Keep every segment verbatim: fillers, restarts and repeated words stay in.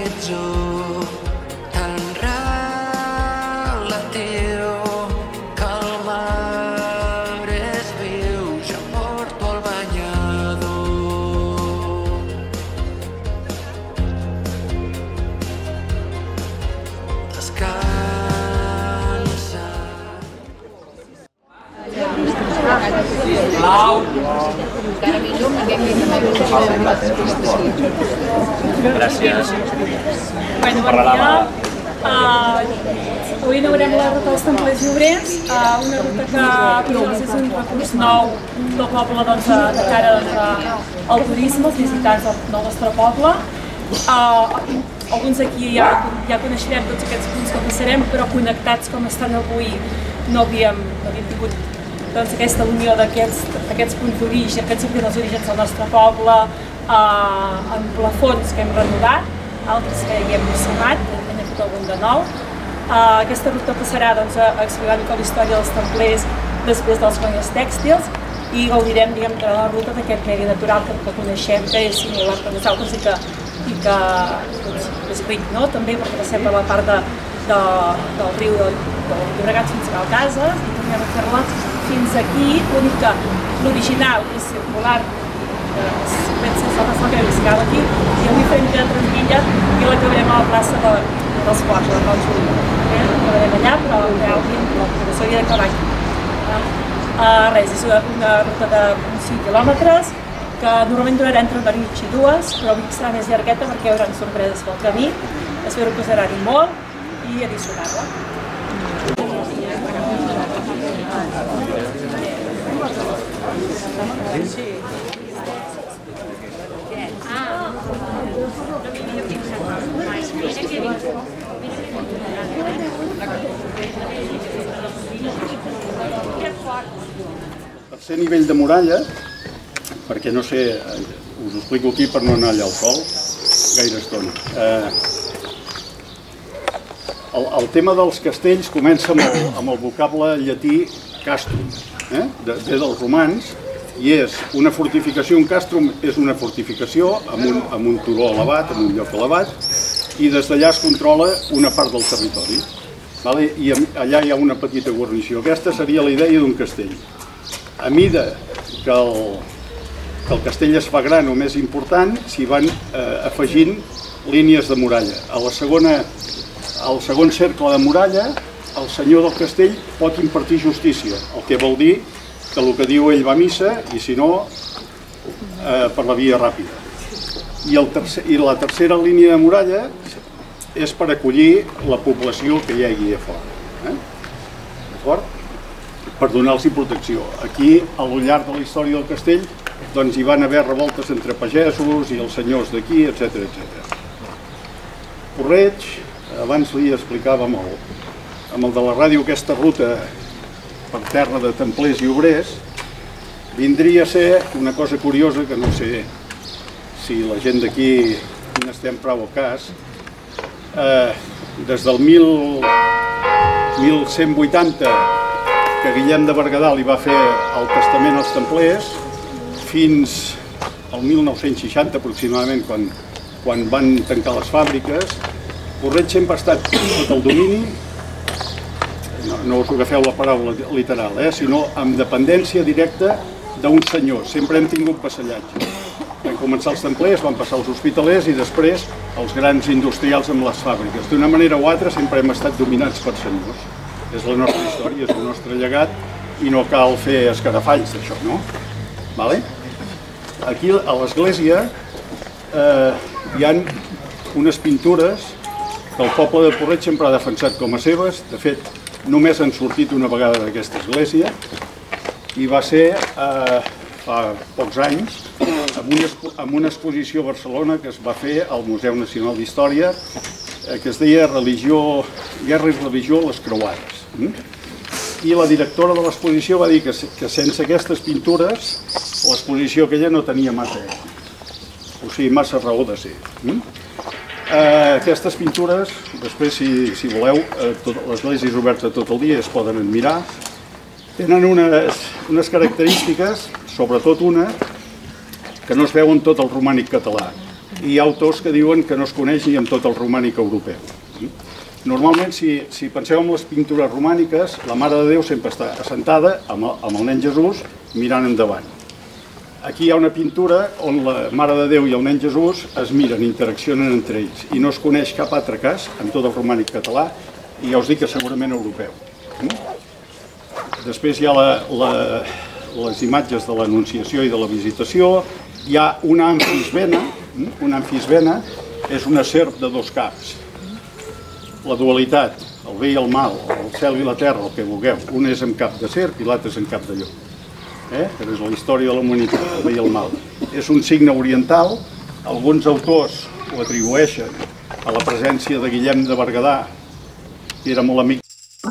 l'horitzó tan relatiu que el mar és viu, jo porto el banyador. Descansa. Blau. Gràcies. Bueno, bon dia. Uh, avui inaugurem la ruta dels Templers i Obrers, uh, una ruta que doncs, és un recurs nou del poble doncs, de cara doncs, al turisme, als visitants del, del nostre poble. Uh, alguns aquí ja, ja coneixerem tots aquests punts que passarem, però connectats com estan avui no havíem, no havíem tingut doncs, aquesta unió d'aquests punts d'origen, que ens siguin els orígens del nostre poble, eh, en plafons que hem renovat, altres que hi hem sumat, hem fet algun de nou. Eh, aquesta ruta passarà doncs, a explicar una mica la història dels templers després dels guanyes tèxtils i gaudirem diguem, de la ruta d'aquest medi natural que, que coneixem, que és similar per nosaltres i que, i que doncs, és ric, no? També perquè passem per la part de, de, del riu del, del Llobregat fins a Cases i tornem a fer-la fins aquí, l'únic que l'original és circular, pensa que la creu i s'acaba aquí, i avui farem que transmilla i l'acabarem a la plaça de, dels Ports, de Cal Juli. L'acabarem allà, però realment no s'hauria d'acabar aquí. Uh, res, és una, una ruta de cinc quilòmetres, que normalment durarà entre una nit i dues, però avui serà més llargueta perquè hi haurà sorpreses pel camí, espero que us agradi molt i a disfrutar-la. Tercer nivell de muralla, perquè no sé, us ho explico aquí per no anar allà al sol gaire estona. Eh, el, el tema dels castells comença amb el, amb el vocable llatí castrum, eh? de, de dels romans, i és una fortificació, un castrum és una fortificació amb un, amb un turó elevat, amb un lloc elevat, i des d'allà es controla una part del territori. Vale? I allà hi ha una petita guarnició. Aquesta seria la idea d'un castell. A mida que el, que el castell es fa gran o més important, s'hi van eh, afegint línies de muralla. A la segona, al segon cercle de muralla, el senyor del castell pot impartir justícia, el que vol dir que el que diu ell va a missa i si no, eh, per la via ràpida. I, el tercer, I la tercera línia de muralla és per acollir la població que hi hagi a fora. Eh? D'acord? Per donar-los protecció. Aquí, al llarg de la història del castell, doncs hi van haver revoltes entre pagesos i els senyors d'aquí, etcètera, etcètera. Porreig, abans li explicava amb el, amb el de la ràdio aquesta ruta per terra de templers i obrers, vindria a ser una cosa curiosa que no sé si la gent d'aquí n'estem prou al cas. Eh, des del mil cent vuitanta que Guillem de Berguedà li va fer el testament als templers fins al mil nou-cents seixanta aproximadament, quan, quan van tancar les fàbriques, Porreig sempre ha estat sota el domini, no, no us agafeu la paraula literal, eh, sinó amb dependència directa d'un senyor. Sempre hem tingut vassallatge. Van començar els templers, van passar els hospitalers i després els grans industrials amb les fàbriques. D'una manera o altra sempre hem estat dominats per senyors. És la nostra història, és el nostre llegat i no cal fer escarafalls d'això, no? Vale? Aquí a l'església eh, hi ha unes pintures que el poble de Porreig sempre ha defensat com a seves. De fet, només han sortit una vegada d'aquesta església i va ser eh, fa pocs anys amb una, amb una exposició a Barcelona que es va fer al Museu Nacional d'Història eh, que es deia Religió, Guerra i Religió a les Creuades. Mm? I la directora de l'exposició va dir que, que sense aquestes pintures l'exposició aquella no tenia massa, o sigui, massa raó de ser. Mm? Eh, aquestes pintures, després si, si voleu, eh, l'església és oberta tot el dia, es poden admirar. Tenen unes, unes característiques, sobretot una, que no es veu en tot el romànic català. i hi ha autors que diuen que no es coneix ni en tot el romànic europeu. Normalment, si, si penseu en les pintures romàniques, la Mare de Déu sempre està assentada amb el, amb el nen Jesús mirant endavant. Aquí hi ha una pintura on la Mare de Déu i el nen Jesús es miren, interaccionen entre ells, i no es coneix cap altre cas en tot el romànic català, i ja us dic que segurament europeu. Després hi ha la, la, les imatges de l'Anunciació i de la Visitació, hi ha una amfisbena, una amfisbena és una serp de dos caps. La dualitat, el bé i el mal, el cel i la terra, el que vulgueu. Un és en cap de serp i l'altre és en cap de llop. Eh? Que és la història de la humanitat, el bé i el mal. És un signe oriental, alguns autors ho atribueixen a la presència de Guillem de Berguedà, que era molt amic.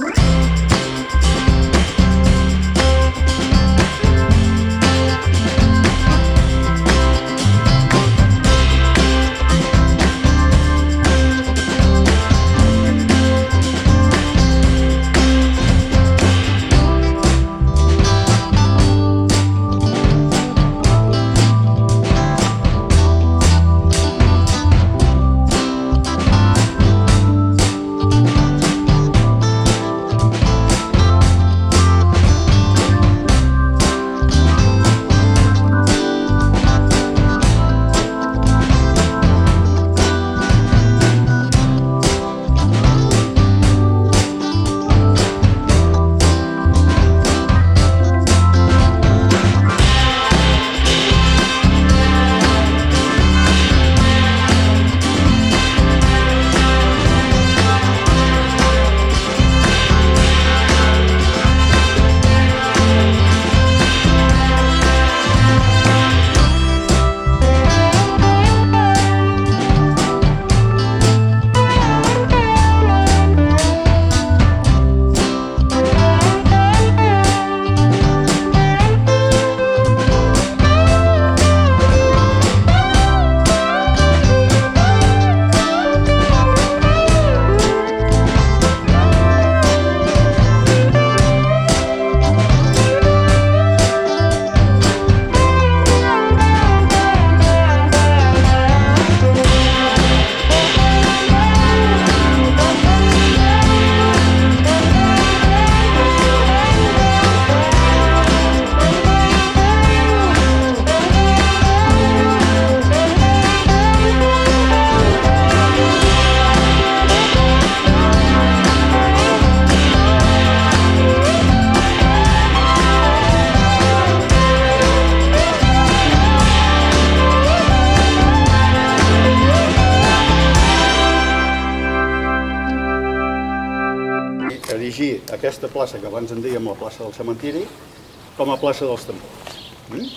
Aquesta plaça, que abans en dèiem la plaça del cementiri, com a plaça dels Templers.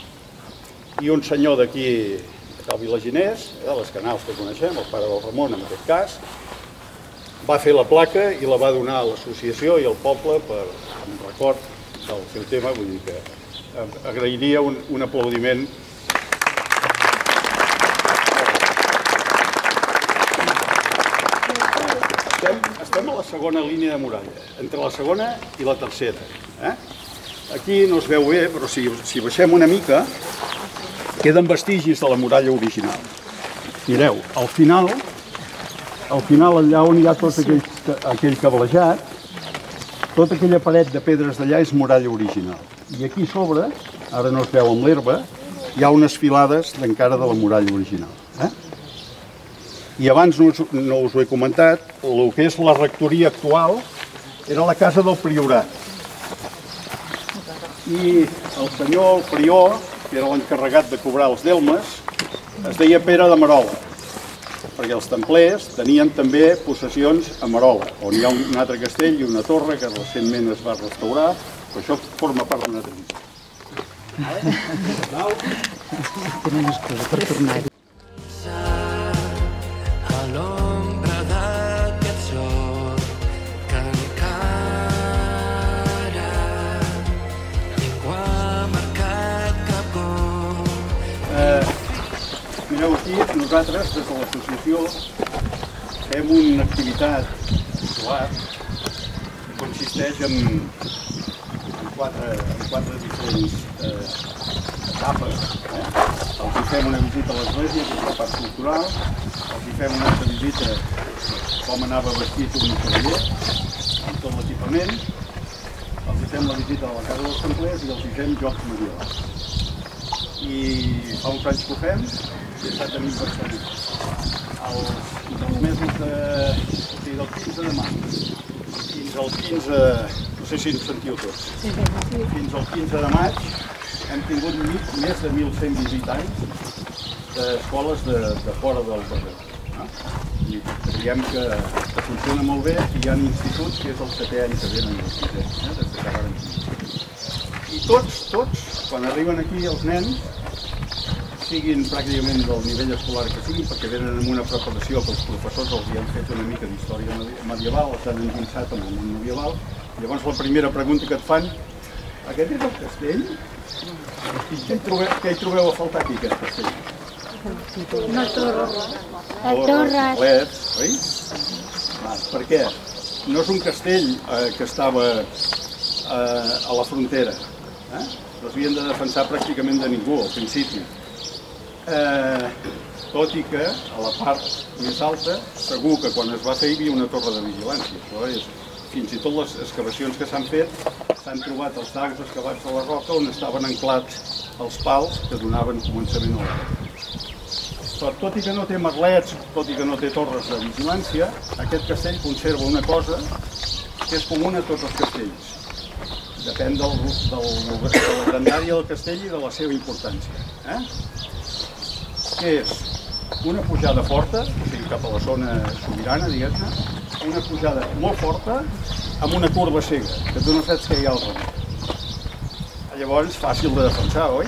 I un senyor d'aquí, de Cal Vilaginers, de les Canals que coneixem, el pare del Ramon en aquest cas, va fer la placa i la va donar a l'associació i al poble per un record del seu tema, vull dir que agrairia un, un aplaudiment. Estem, estem a la segona línia de muralla, entre la segona i la tercera. Eh? Aquí no es veu bé, però si, si baixem una mica, queden vestigis de la muralla original. Mireu, al final, al final allà on hi ha tot aquell, aquell cablejat, tota aquella paret de pedres d'allà és muralla original. I aquí sobre, ara no es veu amb l'herba, hi ha unes filades d'encara de la muralla original. Eh? I abans no us, no us ho he comentat, el que és la rectoria actual era la casa del priorat. I el senyor, el prior, que era l'encarregat de cobrar els delmes, es deia Pere de Merola, perquè els templers tenien també possessions a Merola, on hi ha un altre castell i una torre que recentment es va restaurar, però això forma part d'una tradició. Tenen excusa per tornar-hi. A l'ombra d'aquest sol que encara ningú ha marcat cap gol. Mireu, aquí nosaltres, des de l'associació, fem una activitat escolar que consisteix en, en, quatre, en quatre diferents eh, etapes. Eh? Els hi fem una visita a l'església, que és la part cultural, els hi fem una altra visita com anava vestit un cavaller, amb tot l'equipament, els hi fem la visita a la casa dels templers i els hi fem jocs medievals. I fa uns anys que ho fem, i està tenint persones. Els mesos de, o sigui, del quinze de maig fins al quinze, no sé si ens sentiu tots, fins al quinze de maig hem tingut més de mil cent visitants d'escoles de, de fora del Berguedà. No? I creiem que, que funciona molt bé i hi ha instituts que és el setè any que venen els sisè, eh, des que varen. I tots, tots, quan arriben aquí els nens, siguin pràcticament del nivell escolar que siguin, perquè venen amb una preparació que els professors els hi han fet una mica d'història medieval, s'han endinsat en el món medieval. Llavors la primera pregunta que et fan, aquest és el castell? I què hi trobeu, què hi trobeu a faltar aquí, aquest castell? Una torre. La torre. Leds, oi? Ah, per què? No és un castell eh, que estava eh, a la frontera. Eh? L'havien de defensar pràcticament de ningú al principi. Eh, tot i que a la part més alta segur que quan es va fer hi havia una torre de vigilància. Això és, fins i tot les excavacions que s'han fet s'han trobat els tacs excavats a la roca on estaven anclats els pals que donaven començament a la roca. Però tot i que no té merlets, tot i que no té torres de vigilància, aquest castell conserva una cosa que és comuna a tots els castells. Depèn del, del, de la grandària del castell i de la seva importància. Eh? Que és una pujada forta, o sigui, cap a la zona sobirana, diguem-ne, una pujada molt forta amb una curva cega, que tu no saps què hi ha al darrere. Llavors, fàcil de defensar, oi?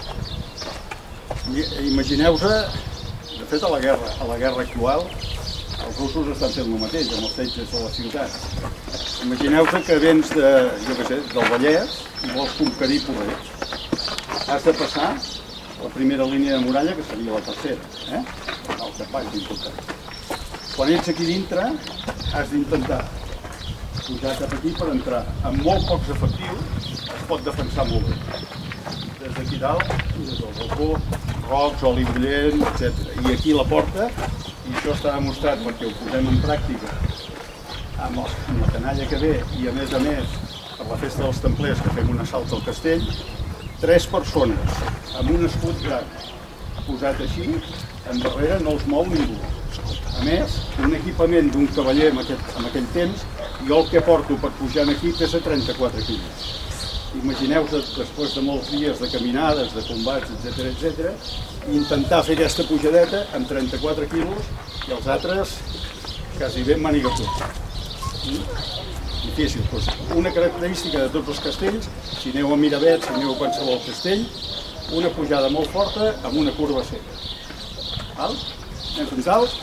Imagineu-se, de fet, a la guerra, a la guerra actual, els russos estan fent el mateix, amb els setges de la ciutat. Imagineu-se que vens de, jo què sé, del Vallès i vols conquerir Porreig. Has de passar la primera línia de muralla, que seria la tercera, eh? El capall important. Quan ets aquí dintre, has d'intentar pujar cap aquí per entrar. Amb molt pocs efectius es pot defensar molt bé. Des d'aquí dalt, des del balcó, rocs, oli bullent, etcètera. I aquí la porta, i això està demostrat perquè ho posem en pràctica amb, els, amb la canalla que ve i a més a més per la festa dels templers que fem un assalt al castell, tres persones amb un escut gran posat així, en darrere no els mou ningú. A més, un equipament d'un cavaller en, aquest, en aquell temps, jo el que porto per pujar aquí pesa trenta-quatre quilos. Imagineu-vos, després de molts dies de caminades, de combats, etcètera, etcètera, intentar fer aquesta pujadeta amb trenta-quatre quilos i els altres quasi ben màniga curta. Difícil. Una característica de tots els castells, si aneu a Miravet, si aneu a qualsevol castell, una pujada molt forta amb una curva seca. Val? Anem fins dalt.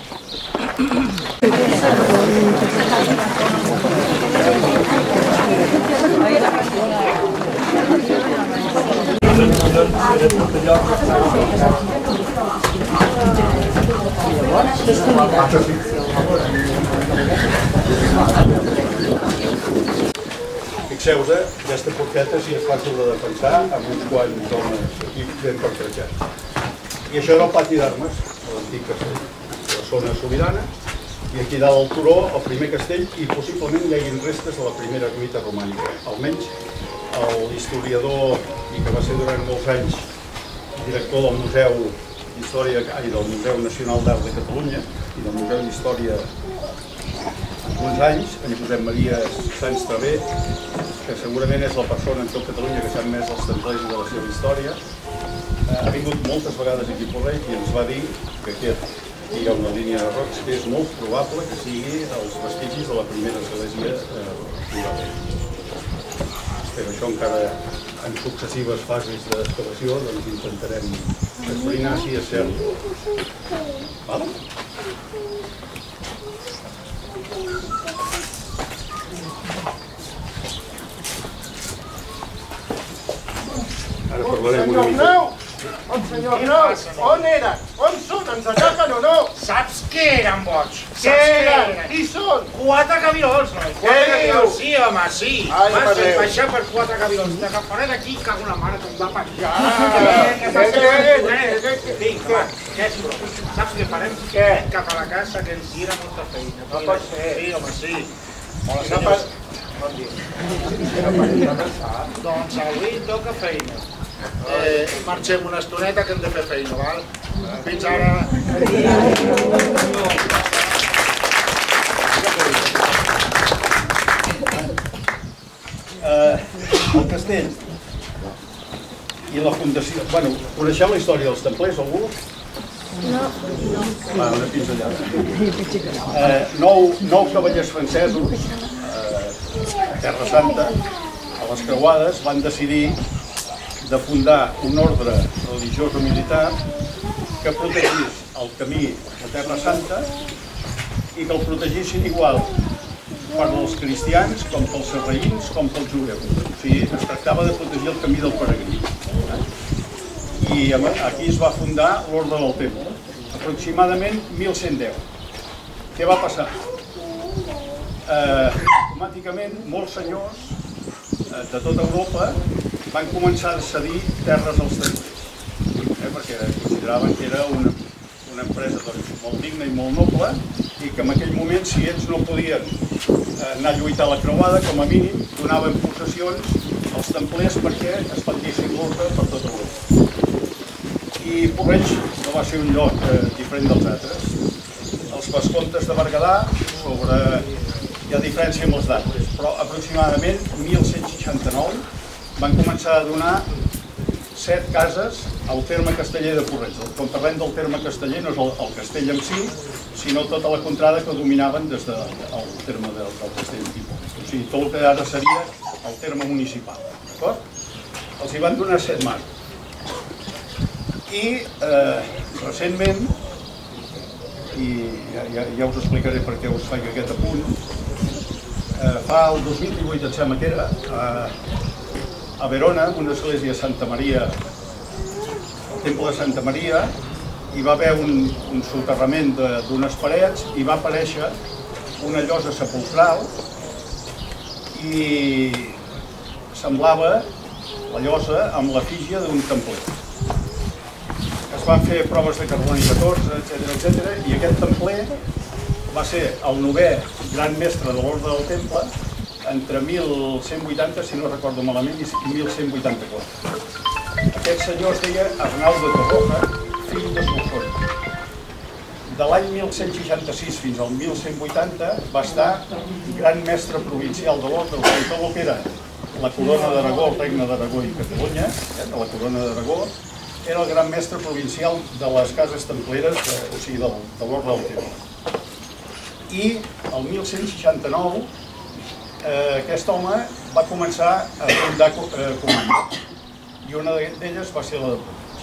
Fixeu-vos, aquesta porqueta si és fàcil de defensar amb uns quants homes aquí ben pertrejats. I això era el pati d'armes, l'antic castell, la zona sobirana, i aquí dalt al turó el primer castell i possiblement hi hagin restes de la primera ermita romànica. Almenys l'historiador, i que va ser durant molts anys director del Museu d'Història i del Museu Nacional d'Art de Catalunya i del Museu d'Història uns anys, en Josep Maria Sans Travé, que segurament és la persona en tot Catalunya que sap més dels templers i de la seva història, ha vingut moltes vegades aquí a Porreig i ens va dir que aquest, hi ha una línia de rocs que és molt probable que sigui els vestigis de la primera església rural. Però això encara en successives fases d'excavació doncs intentarem esbrinar si és cert. Val? Ara parlarem una mica. Senyor Grau, on eren? On són? Ens ataquen o no? Saps què eren, boig? Què eren? Qui són? Quatre cabirols, noi. Quatre cabirols, sí, home, sí. Ai, Vas Déu. baixar per quatre cabirols. T'agafaré d'aquí, cago en la mare, que em va penjar. Què, què, Vinga, va, què és, però? Saps què farem? Què? Cap a la casa, que ens tira molta feina. No pot ser. Sí, home, sí. Hola, No senyors. Bon dia. Doncs avui toca feina. Eh, marxem una estoneta que hem de fer feina, val? Fins ara. Eh, el castell i la fundació... Bueno, coneixeu la història dels templers, algú? No. Va, una pinzellada. Eh, nou, nou cavallers francesos, eh, a Terra Santa, a les Creuades, van decidir de fundar un ordre religiós o militar que protegís el camí de Terra Santa i que el protegissin igual per als cristians com pels sarraïns com pels jueus. O sigui, es tractava de protegir el camí del peregrí. I aquí es va fundar l'Orde del Temple, aproximadament mil cent deu. Què va passar? Eh, automàticament, molts senyors eh, de tota Europa van començar a cedir terres als templers, eh, perquè consideraven que era una, una empresa doncs, molt digna i molt noble i que en aquell moment, si ells no podien eh, anar a lluitar a la creuada, com a mínim donaven possessions als templers perquè expandissin l'ordre per tot Europa. I Porreig no va ser un lloc eh, diferent dels altres. Els vescomtes de Berguedà, sobre... hi ha diferència amb les dates, però aproximadament mil cent seixanta-nou van començar a donar set cases al terme casteller de Porreig. Quan parlem del terme casteller no és el, el castell en si, sinó tota la contrada que dominaven des del de, terme del, del castell de Porreig. O sigui, tot el que ara seria el terme municipal. D'acord? Els hi van donar set masos. I eh, recentment, i ja, ja, ja us explicaré per què us faig aquest apunt, eh, fa el dos mil divuit, em sembla que era, eh, a Verona, una església de Santa Maria, el temple de Santa Maria, hi va haver un, un soterrament d'unes parets i va aparèixer una llosa sepulcral i semblava la llosa amb l'efígie d'un templer. Es van fer proves de carboni catorze, etcètera, etcètera, i aquest templer va ser el novè gran mestre de l'Orde del Temple entre mil cent vuitanta, si no recordo malament, i mil cent vuitanta-quatre. Aquest senyor es deia Arnau de Torroja, fill de Solsona. De l'any mil cent seixanta-sis fins al mil cent vuitanta va estar gran mestre provincial de l'Orde, o sigui, tot el que era la corona d'Aragó, el regne d'Aragó i Catalunya, eh, de la corona d'Aragó, era el gran mestre provincial de les cases templeres, de, o sigui, de, de l'Orde del Temple. I el mil cent seixanta-nou eh, aquest home va començar a fundar eh, comandes, i una d'elles va ser la de Porreig.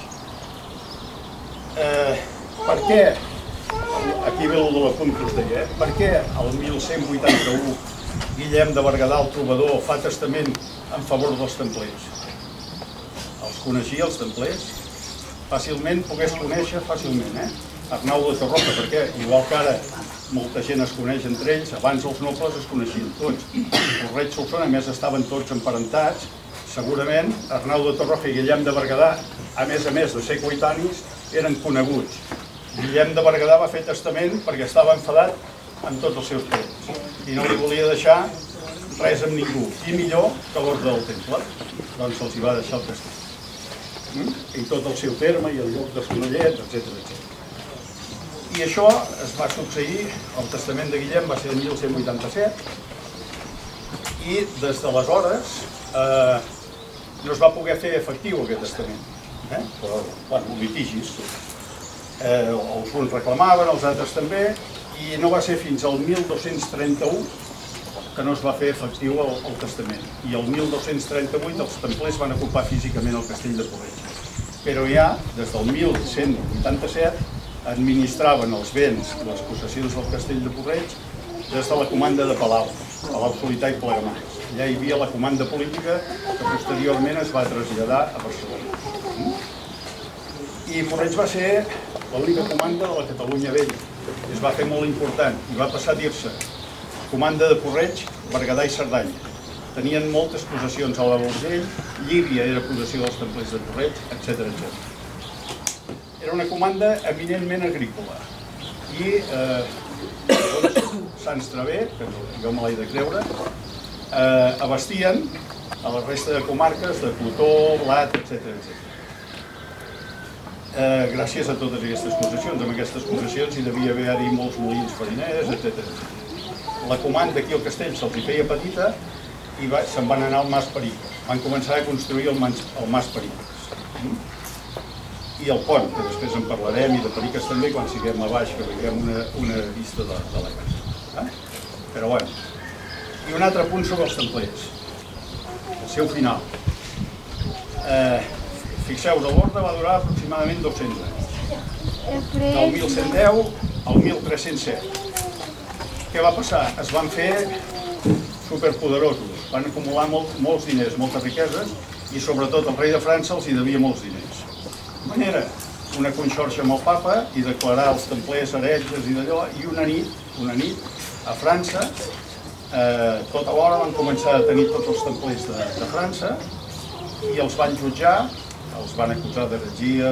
Eh, per què, aquí ve el de l'apunt que us deia, eh? Per què el mil cent vuitanta-u Guillem de Berguedà, el trobador, fa testament en favor dels templers? Els coneixia, els templers? Fàcilment, pogués conèixer fàcilment, eh? Arnau de Torroja, perquè igual que ara molta gent es coneix entre ells, abans els nobles es coneixien tots. Porreig, Solsona, a més estaven tots emparentats, segurament Arnau de Torroja i Guillem de Berguedà, a més a més de ser coetanis, eren coneguts. Guillem de Berguedà va fer testament perquè estava enfadat amb tots els seus parents i no li volia deixar res amb ningú, i millor que l'Orde del Temple, doncs se'ls hi va deixar el testament. I tot el seu terme i el lloc de Sonellet, etcètera, etcètera. I això es va succeir, el testament de Guillem va ser el mil cent vuitanta-set, i des d'aleshores eh, no es va poder fer efectiu aquest testament, eh? Però, bueno, litigis. Eh, els uns reclamaven, els altres també, i no va ser fins al mil dos-cents trenta-u que no es va fer efectiu el, el testament. I el mil dos-cents trenta-vuit els templers van ocupar físicament el castell de Porreig. Però ja, des del mil cent vuitanta-set, administraven els béns i les possessions del castell de Porreig des de la comanda de Palau, Palau Solità i Plegamans. Allà hi havia la comanda política que posteriorment es va traslladar a Barcelona. I Porreig va ser l'única comanda de la Catalunya Vella. Es va fer molt important i va passar a dir-se Comanda de Porreig, Berguedà i Cerdanya. Tenien moltes possessions a l'Alt Urgell, Llívia era possessió dels templers de Porreig, etcètera etcètera. Era una comanda eminentment agrícola i Sants Traver, que jo me l'he de creure, abastien a la resta de comarques de cotó, blat, etcètera etcètera. Gràcies a totes aquestes possessions. Amb aquestes possessions hi devia haver-hi molts molins fariners, etcètera. La comanda aquí al castell se'ls hi feia petita i se'n van anar al Mas Pericles. Van començar a construir el Mas Pericles. I el pont, que després en parlarem, i de Pericles també, quan siguem a baix, que veiem una vista de la casa. Però bueno. I un altre punt sobre els templers. El seu final. Fixeu-vos, l'ordre va durar aproximadament dos-cents anys. Del mil cent deu al mil tres-cents set. Què va passar? Es van fer superpoderosos, van acumular molts diners, moltes riqueses, i sobretot el rei de França els hi devia molts diners. De manera, una conxorxa amb el papa i declarar els templers heretges i d'allò, i una nit, una nit, a França, tot alhora van començar a tenir tots els templers de França i els van jutjar, els van acusar d'heretgia,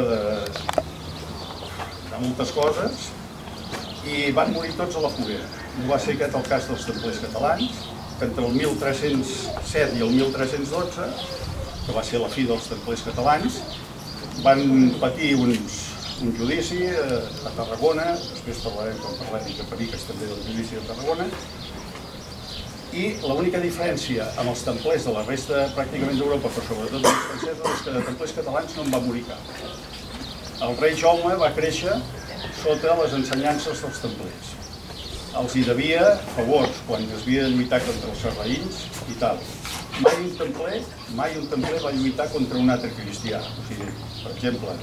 de moltes coses, i van morir tots a la foguera. No va ser aquest el cas dels templers catalans, que entre el mil tres-cents set i el mil tres-cents dotze, que va ser la fi dels templers catalans, van patir un judici a Tarragona, després parlarem quan parlem de Pericles també del judici de Tarragona, i l'única diferència amb els templers de la resta pràcticament d'Europa, però sobretot dels francesos, és que de templers catalans no en va morir cap. El rei Jaume va créixer sota les ensenyances dels templers. Els hi devia favors quan es havia de lluitar contra els sarraïns i tal. Mai un templer, mai un templer va lluitar contra un altre cristià. O sigui, per exemple,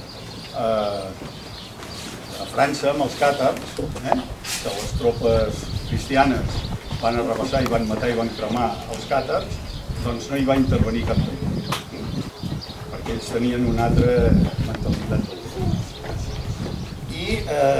a França, amb els càtars, que les tropes cristianes van arrabassar i van matar i van cremar els càtars, doncs no hi va intervenir cap temple, perquè ells tenien una altra mentalitat. I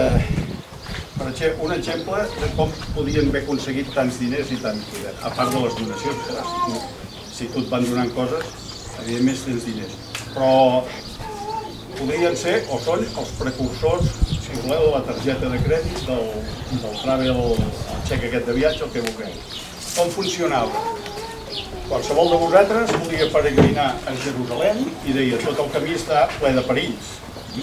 un exemple de com podien haver aconseguit tants diners i tant poder, a part de les donacions. Si tu et van donant coses, evidentment tens diners. Però podrien ser, o són, els precursors, si voleu, de la targeta de crèdit, del travel, el xec aquest de viatge, el que vulgueu. Com funcionava? Qualsevol de vosaltres podia peregrinar a Jerusalem i deia tot el camí està ple de perills.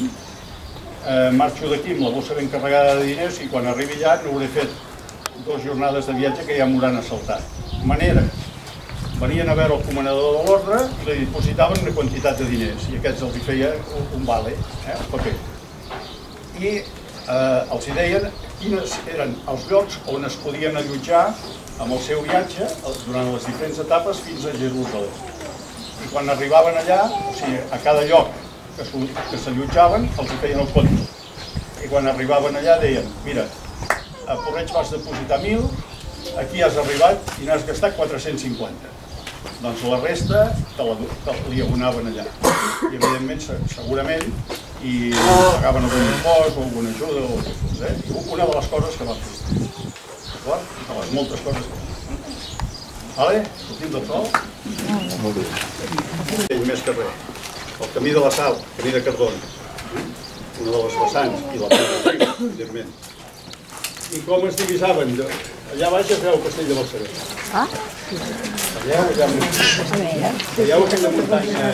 Marxo d'aquí amb la bossa ben carregada de diners i quan arribi allà no hauré fet dues jornades de viatge que ja m'hauran assaltat. Manera, venien a veure el comandador de l'ordre i li dipositaven una quantitat de diners i aquests els hi feia un vale, un paper. I els hi deien quins eren els llocs on es podien allotjar amb el seu viatge durant les diferents etapes fins a Jerusalem. I quan arribaven allà, o sigui, a cada lloc que s'allotjaven, els hi feien el compte. I quan arribaven allà deien, mira, a Porreig vas depositar mil, aquí has arribat i n'has gastat quatre-cents cinquanta. Doncs la resta li abonaven allà. I evidentment, segurament, i pagaven algun impost o alguna ajuda o el que fos. Una de les coses que van fer. D'acord? De les moltes coses que van fer. Vale? Sortim del sol? Molt bé. Més que res. El camí de la Sal, el camí de Cardona, una de les vessants, i la Plana de Riu, evidentment. I com es divisaven? Allà baix es veu el castell de Balsareny. Ah? Allà, allà, veieu aquella muntanya?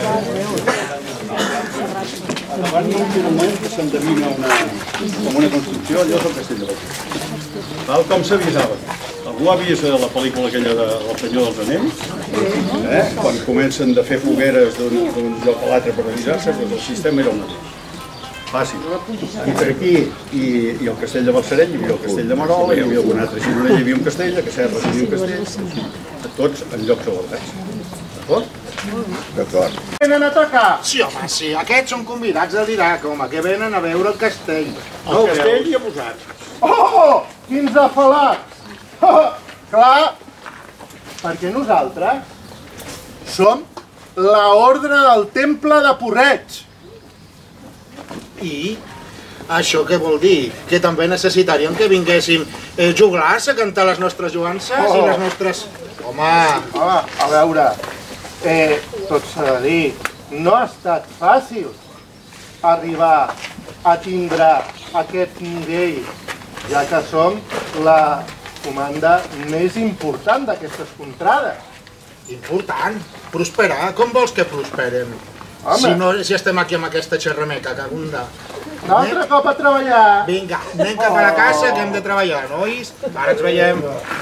Davant d'un moment que s'endevina com una construcció, allò és el castell de Balsareny. Com s'avisaven? Algú ha vist la pel·lícula aquella de El Senyor dels Anells? Quan comencen de fer fogueres d'un lloc a l'altre per avisar-se, doncs el sistema era el mateix. Fàcil. Entre aquí i el castell de Balsareny hi havia el castell de Merola, hi havia algun altre Gironella, hi havia un castell, a Casserres hi havia un castell, tots en llocs guardats. D'acord? D'acord. Venen a atacar? Sí, home, sí. Aquests són convidats a l'Iraq, home, que venen a veure el castell. El castell i a vosaltres. Oh! Quins afalats! Clar, perquè nosaltres som l'ordre del Temple de Porreig. I això què vol dir? Que també necessitaríem que vinguéssim eh, joglars a cantar les nostres joances oh. i les nostres... Home, home, a veure, eh, tot s'ha de dir, no ha estat fàcil arribar a tindre aquest nivell, ja que som la comanda més important d'aquestes contrades. Important? Prosperar? Com vols que prosperem? Si, no, si estem aquí amb aquesta xerrameca, cagunda. Un altre cop a treballar. Vinga, anem cap a la casa que hem de treballar, nois? Ara ens veiem.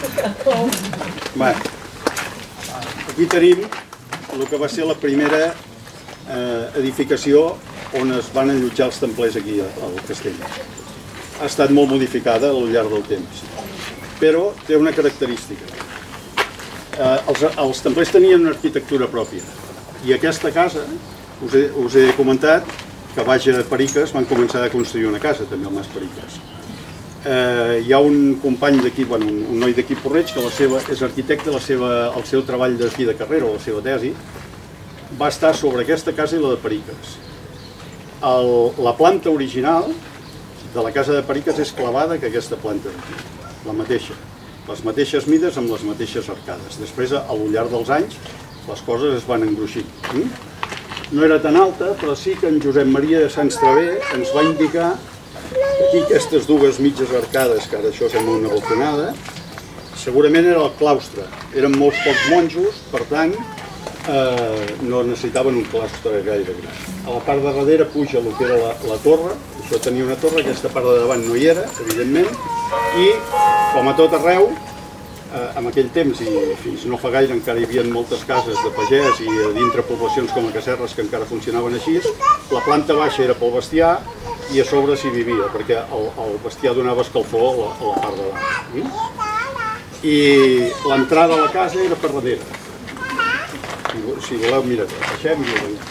Bé, aquí tenim el que va ser la primera eh, edificació on es van allotjar els templers aquí al castell. Ha estat molt modificada al llarg del temps, però té una característica. Eh, els, els templers tenien una arquitectura pròpia i aquesta casa, us he, us he comentat que baix a Periques van començar a construir una casa, també al Mas Periques. Eh, hi ha un company d'aquí, bueno, un, un noi d'aquí Porreig, que la seva, és arquitecte, la seva, el seu treball d'aquí de carrera, o la seva tesi, va estar sobre aquesta casa i la de Periques. El, la planta original de la casa de Periques és clavada que aquesta planta d'aquí, la mateixa. Les mateixes mides amb les mateixes arcades. Després, al llarg dels anys, les coses es van engruixir. No era tan alta, però sí que en Josep Maria de Sants Travé ens va indicar aquí aquestes dues mitges arcades, que ara això sembla una balconada, segurament era el claustre. Eren molts pocs monjos, per tant, eh, no necessitaven un claustre gaire gran. A la part de darrere puja el que era la, la torre, això tenia una torre, aquesta part de davant no hi era, evidentment, i com a tot arreu, eh, en aquell temps, i fins no fa gaire encara hi havia moltes cases de pagès i a dintre poblacions com a Casserres que encara funcionaven així, la planta baixa era pel bestiar i a sobre s'hi vivia, perquè el, el bestiar donava escalfor a la, a la part de dalt. Mm? I l'entrada a la casa era per darrere. Si, si voleu, mira, baixem i ho veiem.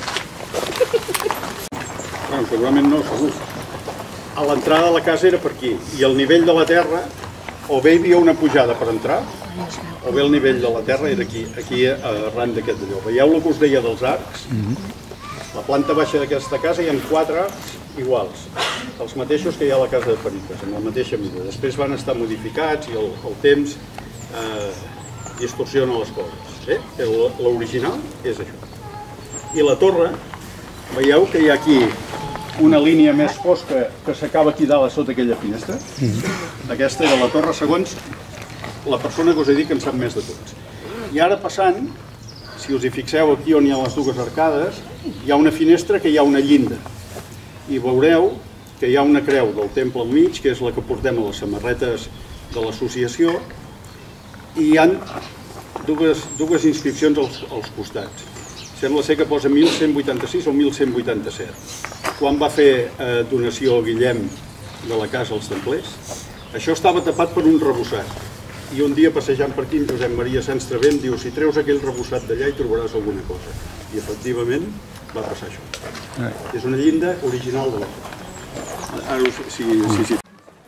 Bueno, segurament no, segur. A l'entrada de la casa era per aquí, i el nivell de la terra, o bé hi havia una pujada per entrar, o bé el nivell de la terra era aquí, aquí arran d'aquest allò. Veieu el que us deia dels arcs? La planta baixa d'aquesta casa hi ha quatre arcs iguals, els mateixos que hi ha a la casa de Periques, amb la mateixa mida. Després van estar modificats i el, el temps eh, distorsiona les coses. Bé, l'original és això. I la torre, veieu que hi ha aquí una línia més fosca que s'acaba aquí dalt a sota aquella finestra. Aquesta era la torre segons la persona que us he dit que en sap més de tots. I ara passant, si us hi fixeu aquí on hi ha les dues arcades, hi ha una finestra que hi ha una llinda. I veureu que hi ha una creu del temple al mig, que és la que portem a les samarretes de l'associació, i hi ha dues, dues inscripcions als, als costats. Sembla ser que posa mil cent vuitanta-sis o mil cent vuitanta-set. Quan va fer eh, donació a Guillem de la casa als templers, això estava tapat per un rebossat. I un dia passejant per aquí, en Josep Maria Sants Travé em diu: si treus aquell rebossat d'allà hi trobaràs alguna cosa. I efectivament va passar això. És una llinda original de la casa. Ara, sí, sí, sí.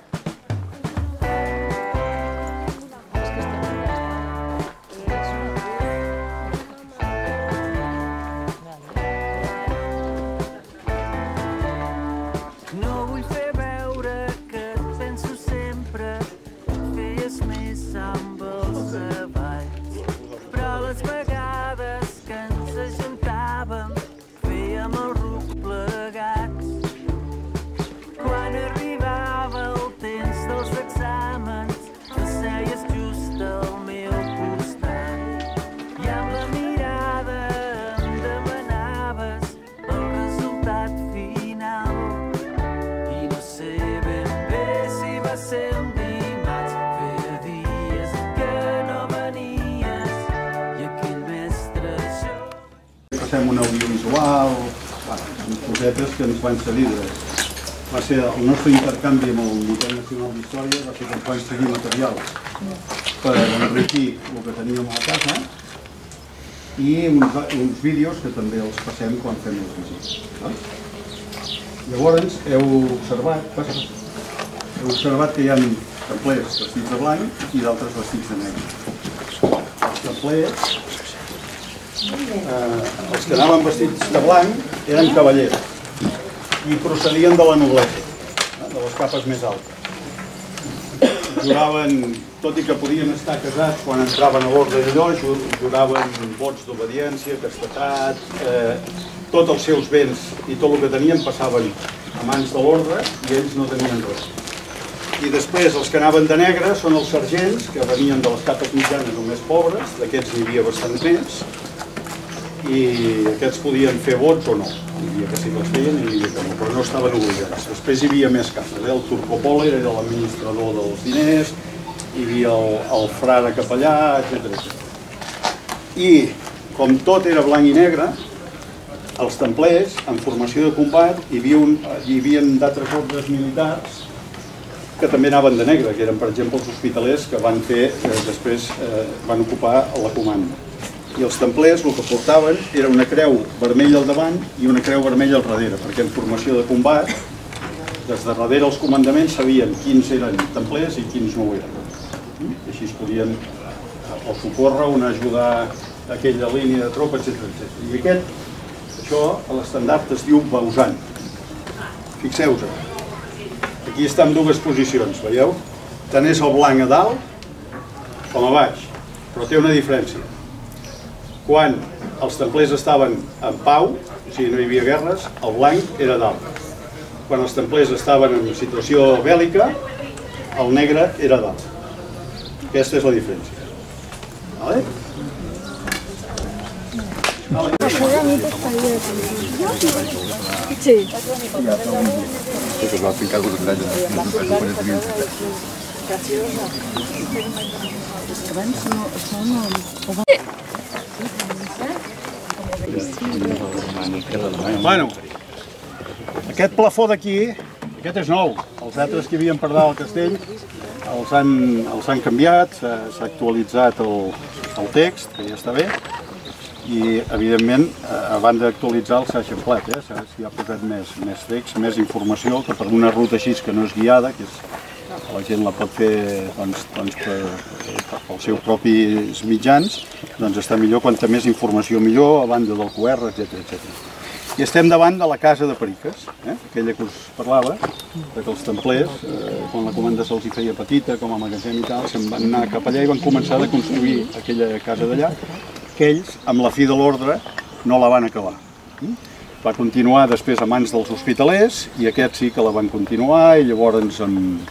Fem un audiovisual, bueno, cosetes que ens van cedir. Va ser el nostre intercanvi amb el Museu Nacional d'Història, va ser que ens van seguir materials per enriquir el que teníem a la casa i uns, uns vídeos que també els passem quan fem les visites. Llavors heu observat, heu observat que hi ha templers vestits de blanc i d'altres vestits de negre. Els templers, Eh, els que anaven vestits de blanc eren cavallers i procedien de la noblesa, de les capes més altes. Juraven, tot i que podien estar casats, quan entraven a l'ordre d'allò, juraven vots d'obediència, castetat, eh, tots els seus béns i tot el que tenien passaven a mans de l'ordre i ells no tenien res. I després els que anaven de negre són els sergents, que venien de les capes mitjanes o més pobres, d'aquests n'hi havia bastants més, i aquests podien fer vots o no. Hi havia que sí que els feien i hi havia que no, però no estaven obligats. Després hi havia més capes, el turcopole era l'administrador dels diners, hi havia el, el frare capellà, etcètera. I com tot era blanc i negre, els templers, en formació de combat, hi havia, un, hi havia d'altres ordres militars que també anaven de negre, que eren, per exemple, els hospitalers que van fer, eh, després eh, van ocupar la comanda. I els templers el que portaven era una creu vermella al davant i una creu vermella al darrere, perquè en formació de combat, des de darrere els comandaments sabien quins eren templers i quins no ho eren. I així es podien o socórrer o ajudar a aquella línia de tropa, etcètera. I aquest, això a l'estandard es diu bausant. Fixeu-vos, aquí està en dues posicions, veieu? Tant és el blanc a dalt com a baix, però té una diferència. Quan els templers estaven en pau, o sigui, no hi havia guerres, el blanc era dalt. Quan els templers estaven en situació bèl·lica, el negre era dalt. Aquesta és la diferència. Vale? Sí. Bueno, aquest plafó d'aquí, aquest és nou. Els altres que hi havien per dalt al castell els han, els han canviat, s'ha actualitzat el, el text, que ja està bé, i evidentment, a banda d'actualitzar el s'ha eixamplat, eh? S'hi ha posat més, més text, més informació, que per una ruta així que no és guiada, que és, la gent la pot fer doncs, doncs, per, pels seus propis mitjans, doncs està millor, quanta més informació millor, a banda del Q R, etcètera, etcètera. I estem davant de la casa de Periques, eh? Aquella que us parlava, que els templers, eh, quan la comanda se'ls hi feia petita, com a magatzem i tal, se'n van anar cap allà i van començar a construir aquella casa d'allà, que ells, amb la fi de l'ordre, no la van acabar. Va continuar després a mans dels hospitalers, i aquests sí que la van continuar, i llavors amb,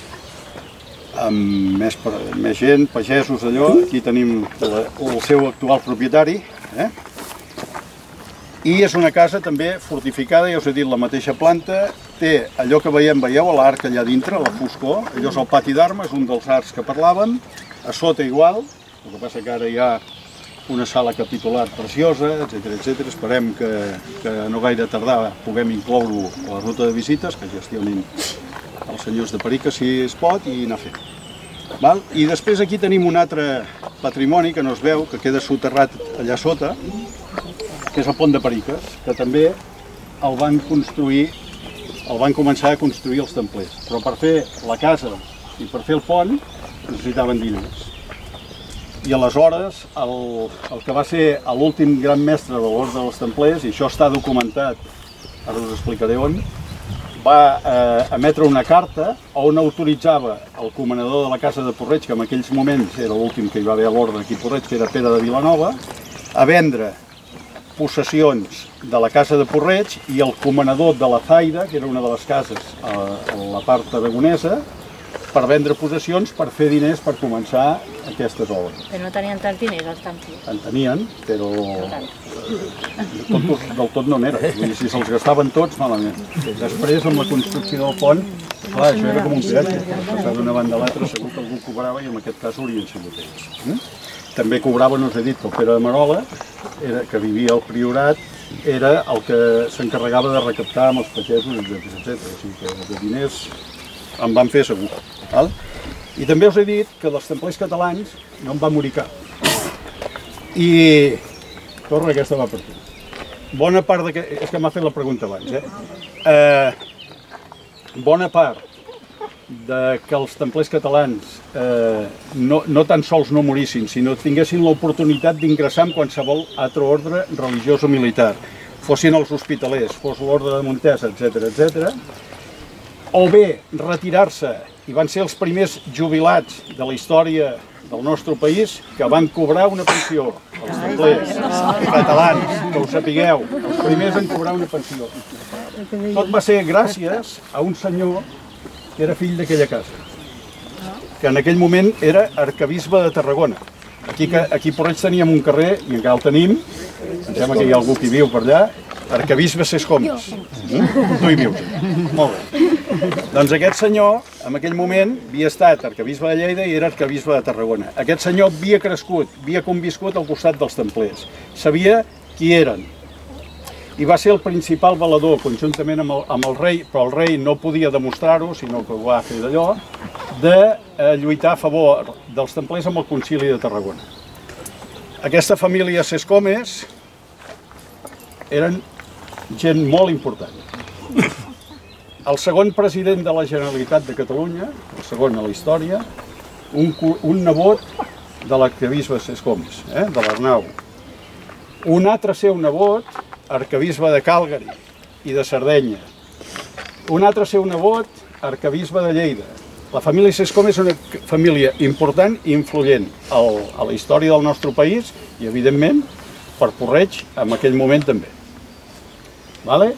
amb més, més gent, pagesos, allò. Aquí tenim la, el seu actual propietari, eh? I és una casa també fortificada, ja us he dit, la mateixa planta, té allò que veiem, veieu, a l'arc allà dintre, la foscor, allò és el pati d'armes, un dels arcs que parlàvem, a sota igual, el que passa que ara hi ha una sala capitular preciosa, etcètera, etcètera. Esperem que, que no gaire tardar puguem incloure-lo a la ruta de visites, que gestionin els senyors de Periques si es pot, i anar fent. Val? I després aquí tenim un altre patrimoni que no es veu, que queda soterrat allà sota, que és el pont de Periques, que també el van construir, el van començar a construir els templers. Però per fer la casa i per fer el pont necessitaven diners. I aleshores el, el que va ser l'últim gran mestre de l'ordre dels templers, i això està documentat, ara us explicaré on, va eh, emetre una carta on autoritzava el comanador de la casa de Porreig, que en aquells moments era l'últim que hi va haver a l'ordre aquí a Porreig, que era Pere de Vilanova, a vendre possessions de la casa de Porreig, i el comanador de la Zaida, que era una de les cases a, a la part aragonesa, per vendre possessions, per fer diners per començar aquestes obres. Però no tenien tants diners els templers. En tenien, però tot, del tot no n'era. Vull dir, si se'ls gastaven tots, malament. Després, amb la construcció del pont, clar, això era com un viatge. Passar d'una banda a l'altra segur que algú cobrava, i en aquest cas haurien sigut ells. També cobraven, us he dit, que el Pere de Merola, era, que vivia al Priorat, era el que s'encarregava de recaptar amb els pagesos, etcètera, etcètera. O sigui que de diners en van fer segur. Val? I també us he dit que dels templers catalans no en va morir cap. I... Torna, aquesta va per tu. Bona part de... És que m'ha fet la pregunta abans, eh? eh bona part de que els templers catalans eh, no, no tan sols no morissin, sinó tinguessin l'oportunitat d'ingressar en qualsevol altre ordre religiós o militar, fossin els hospitalers, fos l'Orde de Montesa, etcètera, etcètera, o bé retirar-se, i van ser els primers jubilats de la història del nostre país que van cobrar una pensió, els templers catalans, que ho sapigueu, els primers en cobrar una pensió. Tot va ser gràcies a un senyor que era fill d'aquella casa, que en aquell moment era arquebisbe de Tarragona. Aquí, aquí a Porreig teníem un carrer, i encara el tenim, em sembla que hi ha algú que viu per allà, arquebisbe Sescomes. Tu hi vius. Molt bé. Doncs aquest senyor, en aquell moment, havia estat arquebisbe de Lleida i era arquebisbe de Tarragona. Aquest senyor havia crescut, havia conviscut al costat dels templers. Sabia qui eren. I va ser el principal valedor, conjuntament amb el, amb el rei, però el rei no podia demostrar-ho, sinó que ho va fer d'allò, de eh, lluitar a favor dels templers amb el concili de Tarragona. Aquesta família Sescomes eren gent molt important. El segon president de la Generalitat de Catalunya, el segon a la història, un, un nebot de l'arquebisbe Sescomes, eh, de l'Arnau. Un altre seu nebot, arquebisbe de Calgary i de Sardenya. Un altre seu nebot, arquebisbe de Lleida. La família Sescomes és una família important i influent al, a la història del nostre país i, evidentment, per Porreig en aquell moment també. Vale?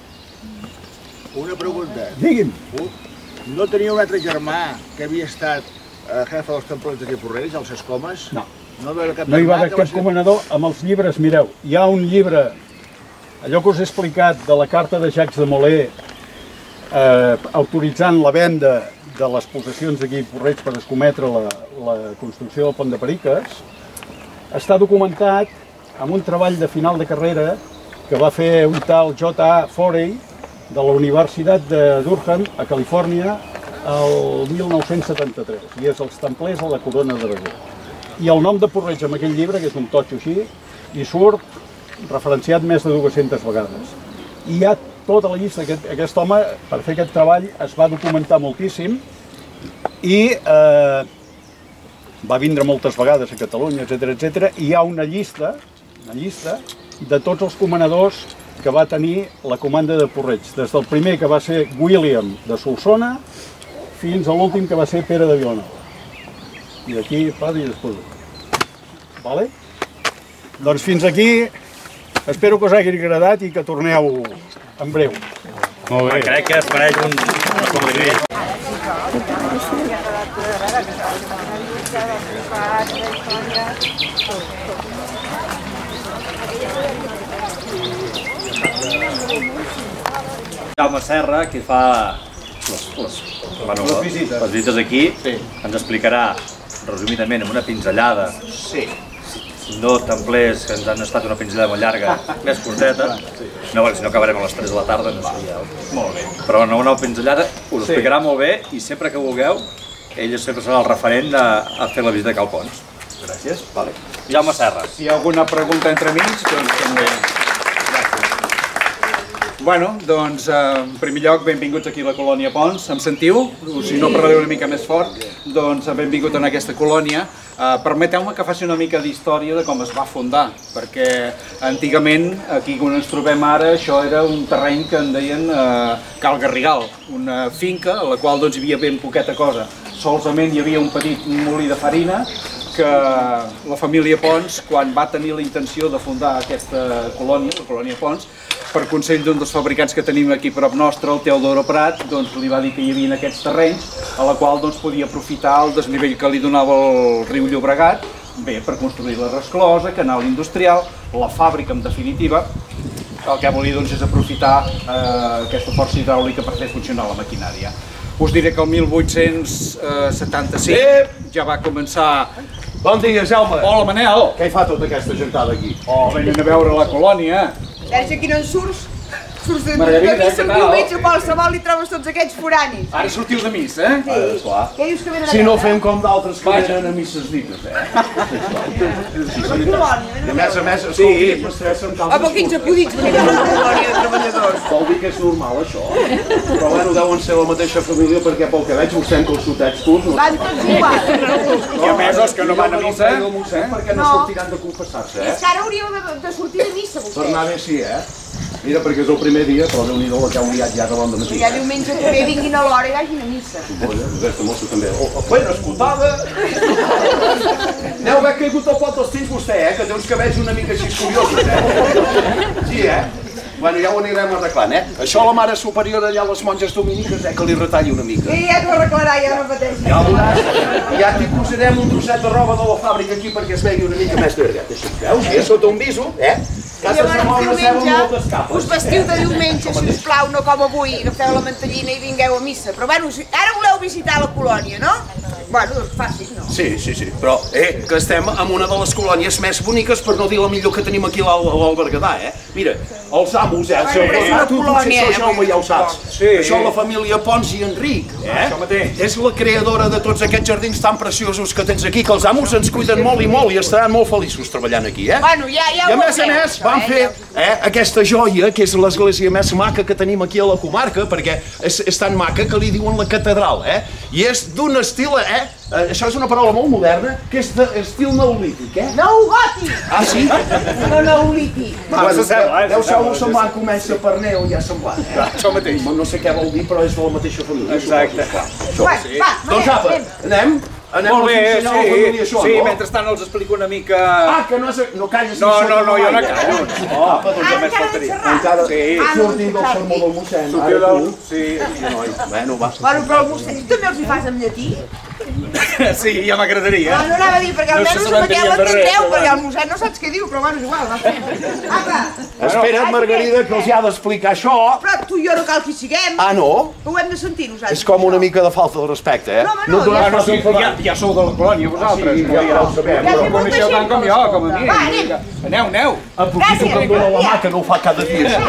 Una pregunta. Digui'm. No tenia un altre germà que havia estat eh, jefe dels templers d'aquí a Porreig, els Sescomes? No. No, cap no hi va haver que cap ser... comanador. Amb els llibres, mireu, hi ha un llibre, allò que us he explicat de la carta de Jacques de Molay, eh, autoritzant la venda de les possessions d'aquí a Porreig per escometre la, la construcció del pont de Periques, està documentat amb un treball de final de carrera que va fer un tal J A Forey de la Universitat de Durham, a Califòrnia, el mil nou-cents setanta-tres, i és els templers a la corona d'Aragó. I el nom de Porreig en aquell llibre, que és un totxo així, hi surt referenciat més de dues-centes vegades. I hi ha tota la llista. Aquest, aquest home, per fer aquest treball, es va documentar moltíssim i eh, va vindre moltes vegades a Catalunya, etcètera, etcètera, i hi ha una llista, una llista de tots els comanadors que va tenir la comanda de Porreig, des del primer que va ser William de Solsona fins a l'últim que va ser Pere de Vilanova. I d'aquí, padre i esposa. Vale? Doncs fins aquí, espero que us hagi agradat i que torneu en breu. Molt bé. Crec que es mereix un compliment. Jaume Serra, que fa les, les, bueno, les, visites. les visites aquí, sí. Ens explicarà resumidament amb una pinzellada, sí. no templers que ens han estat una pinzellada molt llarga, més curteta, sí. No, perquè si no acabarem a les tres de la tarda, no sé. Molt bé. Però una, una pinzellada us sí. explicarà molt bé i sempre que vulgueu, ell sempre serà el referent a, a fer la visita de Cal Pons. Gràcies. Vale. Jaume Serra. Si hi ha alguna pregunta entre mig, doncs també... Bueno, doncs, en primer lloc, benvinguts aquí a la colònia Pons. Em sentiu? Si no parlaré una mica més fort, doncs benvingut en aquesta colònia. Uh, Permeteu-me que faci una mica d'història de com es va fundar, perquè antigament, aquí on ens trobem ara, això era un terreny que en deien uh, Cal Garrigal, una finca a la qual doncs, hi havia ben poqueta cosa. Solament hi havia un petit molí de farina que la família Pons, quan va tenir la intenció de fundar aquesta colònia, la colònia Pons, per consell d'un dels fabricants que tenim aquí a prop nostre, el Teodoro Prat, doncs li va dir que hi havia aquests terrenys, a la qual doncs, podia aprofitar el desnivell que li donava el riu Llobregat, bé, per construir la resclosa, canal industrial, la fàbrica en definitiva. El que volia doncs, és aprofitar eh, aquesta força hidràulica per fer funcionar la maquinària. Us diré que el mil vuit-cents setanta-cinc sí. ja va començar... Bon dia, Jaume! Hola, Manel! Què hi fa tota aquesta gentada aquí? Oh, venen a veure la colònia. Veus aquí no en surts? Surts de missa un diumenge qualsevol i trobes tots aquests foranis. Ara sortiu de missa, eh? Sí. Ara, esclar. Què dius que venen a Si no veure? fem com d'altres que venen a misses dites, eh? La colònia, I a més a més, escolti, m'estressen Ah, però quins acudits venen a la colònia de treballadors. Vol dir que és normal, això? Però bueno, deuen ser la mateixa família perquè pel que veig vostè amb els sotets curts... Van tots igual. I a més, els que no van a missa... Perquè no sortiran de confessar-se, eh? És que ara hauríeu de sortir de missa, vostè. Per anar bé sí, eh? Mira, perquè és el primer dia, però Déu-n'hi-do la que heu liat ja de bon dematí. Ja diumenge que ve vinguin a l'hora i vagin a missa. Aquesta mossa també. Ben escoltada! Deu haver caigut al pot dels tins vostè, eh? Que té uns cabells una mica així curiosos, eh? Sí, eh? Bueno, ja ho anirem arreglant, eh? Això la mare superior allà a les monges dominiques, eh? Que li retalli una mica. Sí, ja t'ho arreglarà, ja no pateixis. Ja veuràs, ja t'hi posarem un trosset de roba de la fàbrica aquí perquè es vegi una mica més d'ergat. Així, veus? I a sota un viso, eh? I llavors diumenge us vestiu de diumenge, sisplau, no com avui, agafeu la mantellina i vingueu a missa. Però bueno, ara voleu visitar la colònia, no? Bueno, doncs fàcil, no? Sí, sí, sí, però, eh, que estem en una de les colònies més boniques, per no dir la millor que tenim aquí a l'Albergadà, eh? Mira, els amos, eh? Tu potser això, Jaume, ja ho saps. Això la família Pons i Enric, eh? És la creadora de tots aquests jardins tan preciosos que tens aquí, que els amos ens cuiden molt i molt i estaran molt feliços treballant aquí, eh? Bueno, ja, ja ho I a més a més, van fer aquesta joia, que és l'església més maca que tenim aquí a la comarca, perquè és tan maca que li diuen la catedral, eh? I és d'un estil, eh? Això és una paraula molt moderna, que és d'estil neolític, eh? Neogòtic! Ah, sí? No neolític. Deu ser un semblant, comença per neo i ja semblant, eh? Això mateix. No sé què vol dir, però és de la mateixa família. Exacte. Doncs apa, anem? Molt bé, sí, sí, mentrestant els explico una mica... Ah, que no calles... No, no, no, jo no callo. Oh, doncs només faltaria. Encara sortint del sermó del mossèn, ara tu... Sí, bueno, va. Bueno, però el mossèn, tu també els hi fas en llatí? Sí, ja m'agradaria. No, no anava a dir, perquè almenys amb aquell l'entendeu, perquè el mossèn no saps què diu, però bueno, és igual, va fer. Apa! Espera't, Margarida, que els hi ha d'explicar això. Però tu i jo no cal que hi siguem. Ah, no? Ho hem de sentir nosaltres. És com una mica de falta de respecte, eh? No, home, no, ja sou de la colònia, vosaltres. Sí, ja ho sabem. Ja ho coneixeu tant com jo, com a mi. Va, anem. Aneu, aneu. Aprofito que em dóna la mà, que no ho fa cada dia.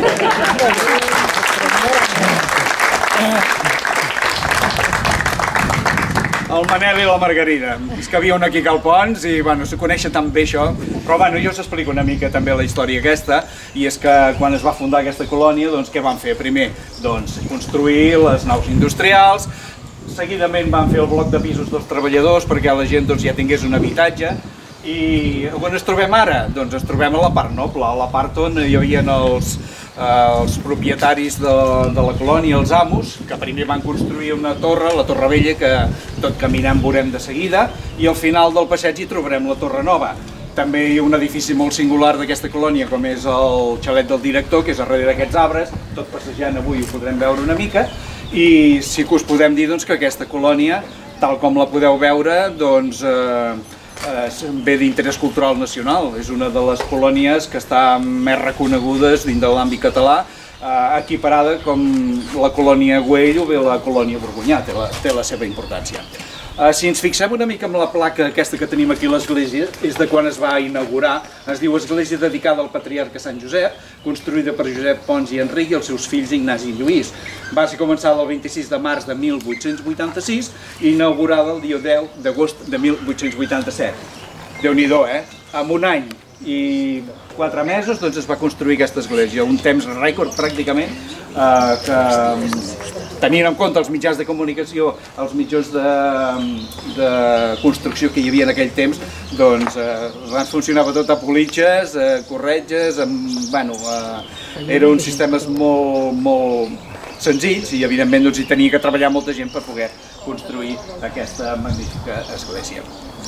El Manel i la Margarida. És que viuen aquí a Cal Pons i, bueno, se coneixen tan bé això. Però, bueno, jo us explico una mica també la història aquesta. I és que quan es va fundar aquesta colònia, doncs, què van fer? Primer, doncs, construir les naus industrials. Seguidament van fer el bloc de pisos dels treballadors perquè la gent, doncs, ja tingués un habitatge. I on ens trobem ara? Doncs ens trobem a la part noble, a la part on hi havia els, eh, els propietaris de, de la colònia, els amos, que primer van construir una torre, la Torre Vella, que tot caminant veurem de seguida, i al final del passeig hi trobarem la Torre Nova. També hi ha un edifici molt singular d'aquesta colònia, com és el xalet del director, que és darrere d'aquests arbres, tot passejant avui ho podrem veure una mica, i sí que us podem dir doncs, que aquesta colònia, tal com la podeu veure, doncs, eh, ve d'interès cultural nacional. És una de les colònies que està més reconegudes dins de l'àmbit català, equiparada com la colònia Güell o bé la colònia Borgonyà, té la seva importància. Si ens fixem una mica amb la placa aquesta que tenim aquí a l'església, és de quan es va inaugurar, es diu Església dedicada al patriarca Sant Josep, construïda per Josep Pons i Enric i els seus fills Ignasi i Lluís. Va ser començada el vint-i-sis de març de mil vuit-cents vuitanta-sis i inaugurada el dia deu d'agost de mil vuit-cents vuitanta-set. Déu-n'hi-do, eh? En un any i quatre mesos doncs, es va construir aquesta església, un temps rècord pràcticament, eh, que tenint en compte els mitjans de comunicació, els mitjans de, de construcció que hi havia en aquell temps, doncs eh, funcionava tot a politxes, eh, corretges, amb, bueno, eh, eren uns sistemes molt, molt senzills i evidentment doncs, hi tenia que treballar molta gent per poder construir aquesta magnífica església.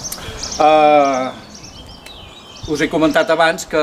Eh, us he comentat abans que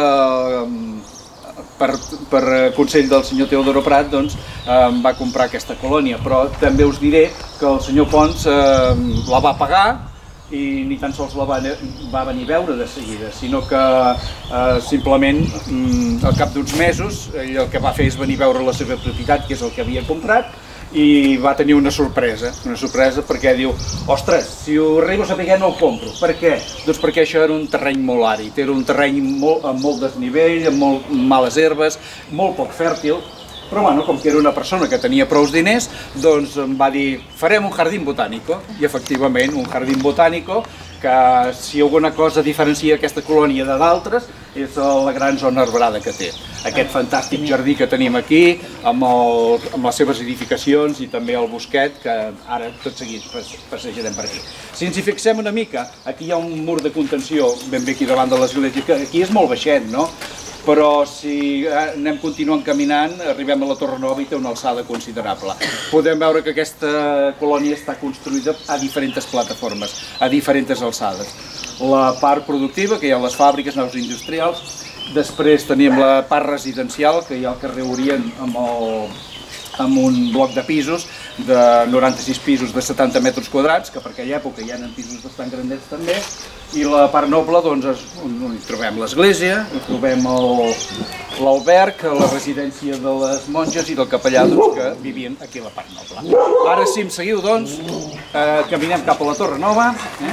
Per, per consell del senyor Teodoro Prat doncs, eh, va comprar aquesta colònia, però també us diré que el senyor Pons eh, la va pagar i ni tan sols la va, va venir a veure de seguida, sinó que eh, simplement mm, al cap d'uns mesos ell el que va fer és venir a veure la seva propietat, que és el que havia comprat, i va tenir una sorpresa, una sorpresa perquè diu, ostres, si ho arribo a saber no ho compro. Per què? Doncs perquè això era un terreny molt àrid, era un terreny molt, amb molt desnivell, amb molt males herbes, molt poc fèrtil, però bueno, com que era una persona que tenia prous diners, doncs em va dir, farem un jardín botànico, i efectivament un jardín botànico que si alguna cosa diferencia aquesta colònia de d'altres és la gran zona arbrada que té. Aquest fantàstic jardí que tenim aquí, amb, el, amb les seves edificacions i també el bosquet, que ara tot seguit passejarem per aquí. Si ens hi fixem una mica, aquí hi ha un mur de contenció ben bé aquí davant de l'església, que aquí és molt baixet, no? però si anem continuant caminant, arribem a la Torre Nova i té una alçada considerable. Podem veure que aquesta colònia està construïda a diferents plataformes, a diferents alçades. La part productiva, que hi ha les fàbriques, naus industrials, després tenim la part residencial, que hi ha el carrer Orient amb el amb un bloc de pisos, de noranta-sis pisos de setanta metres quadrats, que per aquella època hi eren pisos bastant grandets també, i la part noble, doncs, hi trobem l'església, hi trobem l'alberg, la residència de les monges i del capellà, que vivien aquí a la part noble. Ara, si em seguiu, doncs, caminem cap a la Torre Nova.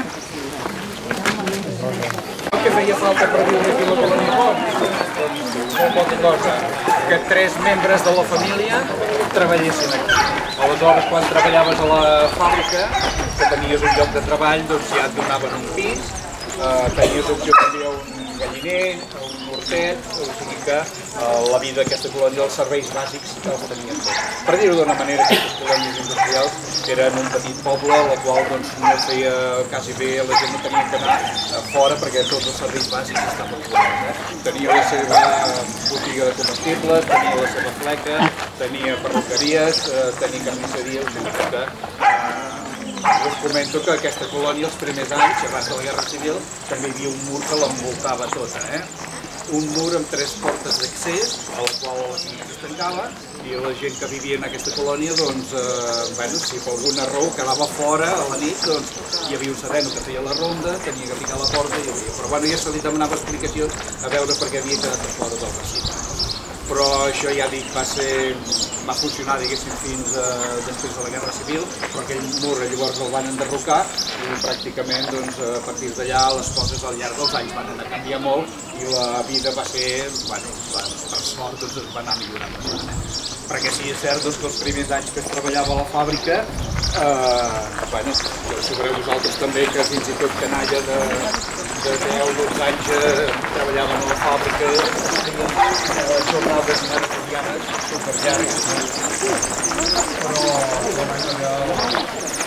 El que feia falta per viure aquí a la Colònia Pons? Molt poca cosa, que tres membres de la família treballessin aquí. Aleshores, quan treballaves a la fàbrica, que tenies un lloc de treball, doncs ja et donaven un pis, tenies opció també a un galliner, a un hortet, o sigui que la vida d'aquesta colònia dels serveis bàsics els tenien tot. Per dir-ho d'una manera, aquestes colònies industrials eren un petit poble, la qual no feia quasi bé, la gent no tenia que anar fora perquè tots els serveis bàsics estaven coberts. Tenia la seva botiga de comestibles, tenia la seva fleca, tenia perruqueries, tenia carnisseria, o sigui que us comento que aquesta colònia, els primers anys, abans de la Guerra Civil, també hi havia un mur que l'envoltava tota. Un mur amb tres portes d'accés, a la qual la família es tancava, i la gent que vivia en aquesta colònia, doncs, si per alguna raó quedava fora a la nit, doncs hi havia un sereno que feia la ronda, tenia que picar la porta i hi havia. Però bueno, ja se li demanava explicacions a veure per què havia quedat fora del recinte. Però això ja dic, va ser, va funcionar, diguéssim, fins després de la Guerra Civil, però aquell mur llavors el van enderrocar i pràcticament, doncs, a partir d'allà les coses al llarg dels anys van anar a canviar molt i la vida va ser, bueno, per sort, doncs es va anar millorant bastant. Perquè sí, és cert que els primers anys que es treballava a la fàbrica, bueno, ja ho sabreu vosaltres també, que fins i tot canalla de deu o dotze anys treballaven a la fàbrica, tenien jornades maratonianes superllargues, però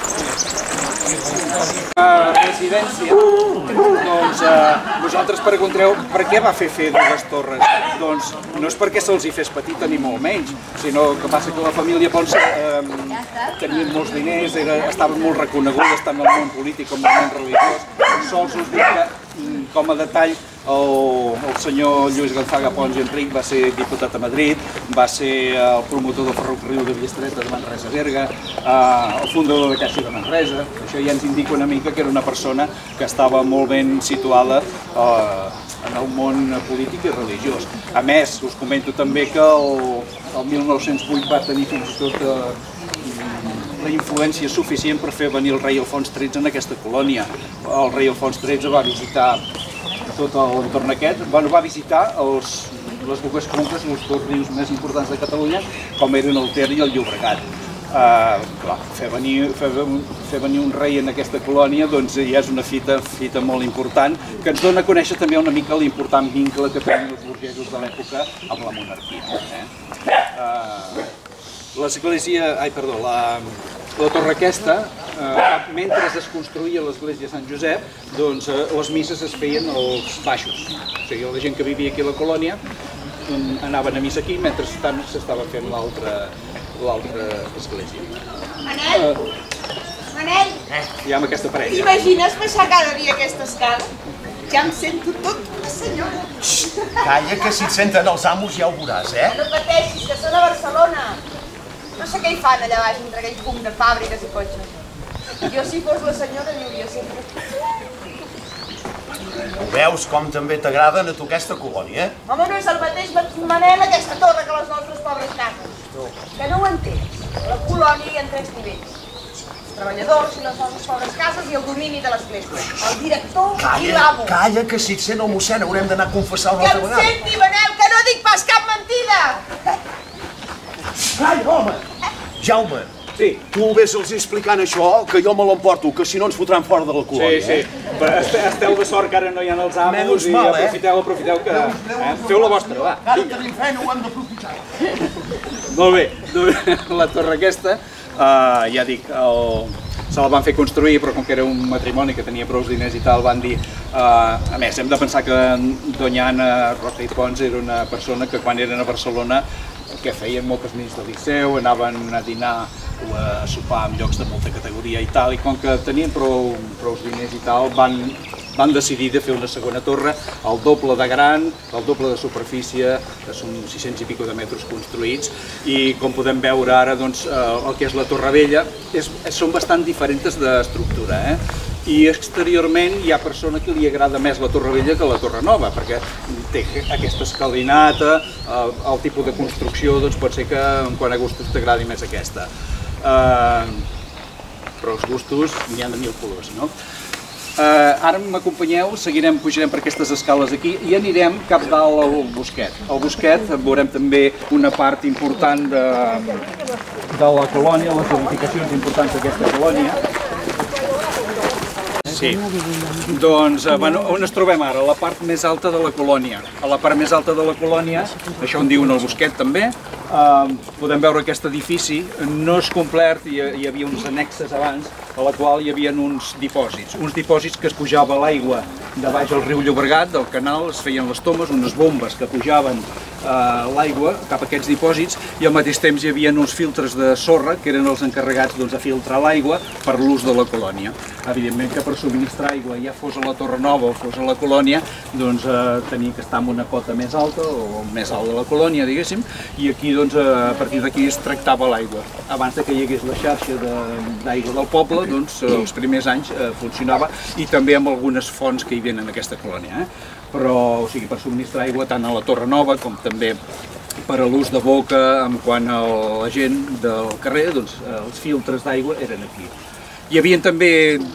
residència, doncs vosaltres preguntareu per què va fer fer dues torres. Doncs no és perquè se'ls hi fes petita ni molt menys, sinó que passa que la família Pons tenien molts diners, estaven molt reconegudes tant en el món polític com en el món religiós. Sols us dic que, com a detall, el senyor Lluís Gonzaga Pons i Enric va ser diputat a Madrid, va ser el promotor del ferrocarril de Villastreta de Manresa a Berga, el fundador de Caixa de Manresa. Això ja ens indica una mica que era una persona que estava molt ben situada en el món polític i religiós. A més, us comento també que el mil nou-cents vuit va tenir fins i tot la influència suficient per fer venir el rei Alfons tretze en aquesta colònia. El rei Alfons tretze va visitar tot l'entorn aquest, va visitar les dues conques, els dos rius més importants de Catalunya, com eren el Ter i el Llobregat. Fer venir un rei en aquesta colònia ja és una fita molt important, que ens dona a conèixer també una mica l'important vincle que tenien els burgesos de l'època amb la monarquia. L'església, ai perdó, la torre aquesta, mentre es construïa l'església de Sant Josep, doncs les misses es feien als baixos. O sigui, la gent que vivia aquí a la colònia anaven a missa aquí mentre s'estava fent l'altra església. Manel! Manel! Ja amb aquesta parella. T'imagines baixar cada dia aquesta escala? Ja em sento tot una senyora. Calla, que si et senten els amos ja ho veuràs, eh? No pateixis, que són a Barcelona. No sé què hi fan allà baix entre aquell fum de fàbriques i cotxes. Jo, si fos la senyora, viuria sempre. Ho veus com també t'agraden a tu aquesta colònia? Home, no és el mateix Manel aquesta torre que les nostres pobres cases. Que no ho entens. A la colònia hi ha tres nivells. Els treballadors i les nostres pobres cases i el domini de l'església. El director i l'amo. Calla, que si et sent el mossèn haurem d'anar a confessar una altra vegada. Que em senti, Manel, que no dic pas cap mentida! Calla, home! Jaume, tu vés-los explicant això, que jo me l'emporto, que si no ens fotran fora de la colònia. Sí, sí. Esteu de sort que ara no hi ha els amos i aprofiteu, aprofiteu que... Feu la vostra, va. Ara tenim feina, ho hem d'aprofitar. Molt bé, la torre aquesta Uh, ja dic, el, se la van fer construir, però com que era un matrimoni que tenia prou diners i tal, van dir... Uh, a més, hem de pensar que Doña Anna Roca i Pons era una persona que quan eren a Barcelona que feien moltes nits de liceu, anaven a dinar o a sopar en llocs de molta categoria i tal, i com que tenien prou, prou diners i tal, van, van decidir de fer una segona torre, el doble de gran, el doble de superfície, que són sis-cents i pico de metres construïts, i com podem veure ara, doncs, el que és la Torre Vella, és, són bastant diferents d'estructura, eh? I exteriorment hi ha persona que li agrada més la Torre Vella que la Torre Nova, perquè té aquesta escalinata, el tipus de construcció, doncs pot ser que quant a gustos t'agradi més aquesta. Però els gustos n'hi ha de mil colors, no? Ara m'acompanyeu, seguirem, pujarem per aquestes escales aquí i anirem cap dalt al Bosquet. Al Bosquet veurem també una part important de, de la colònia, les edificacions importants d'aquesta colònia. Sí, doncs bueno, on ens trobem ara? A la part més alta de la colònia. A la part més alta de la colònia, això en diuen el Bosquet també, eh, podem veure aquest edifici, no és complet, hi, hi havia uns annexes abans, a la qual hi havia uns dipòsits, uns dipòsits que es pujava l'aigua de baix al riu Llobregat, del canal, es feien les tomes, unes bombes que pujaven eh, l'aigua cap a aquests dipòsits, i al mateix temps hi havia uns filtres de sorra que eren els encarregats doncs, de filtrar l'aigua per l'ús de la colònia. Evidentment que per subministrar aigua, ja fos a la Torre Nova o fos a la colònia, doncs eh, tenia que estar en una cota més alta o més alt de la colònia, diguéssim, i aquí doncs, a partir d'aquí es tractava l'aigua. Abans que hi hagués la xarxa d'aigua del poble, doncs els primers anys eh, funcionava, i també amb algunes fonts que hi havia en aquesta colònia. Eh? Però, o sigui, per subministrar aigua tant a la Torre Nova com també per a l'ús de boca, en quant a la gent del carrer, doncs els filtres d'aigua eren aquí. Hi havia també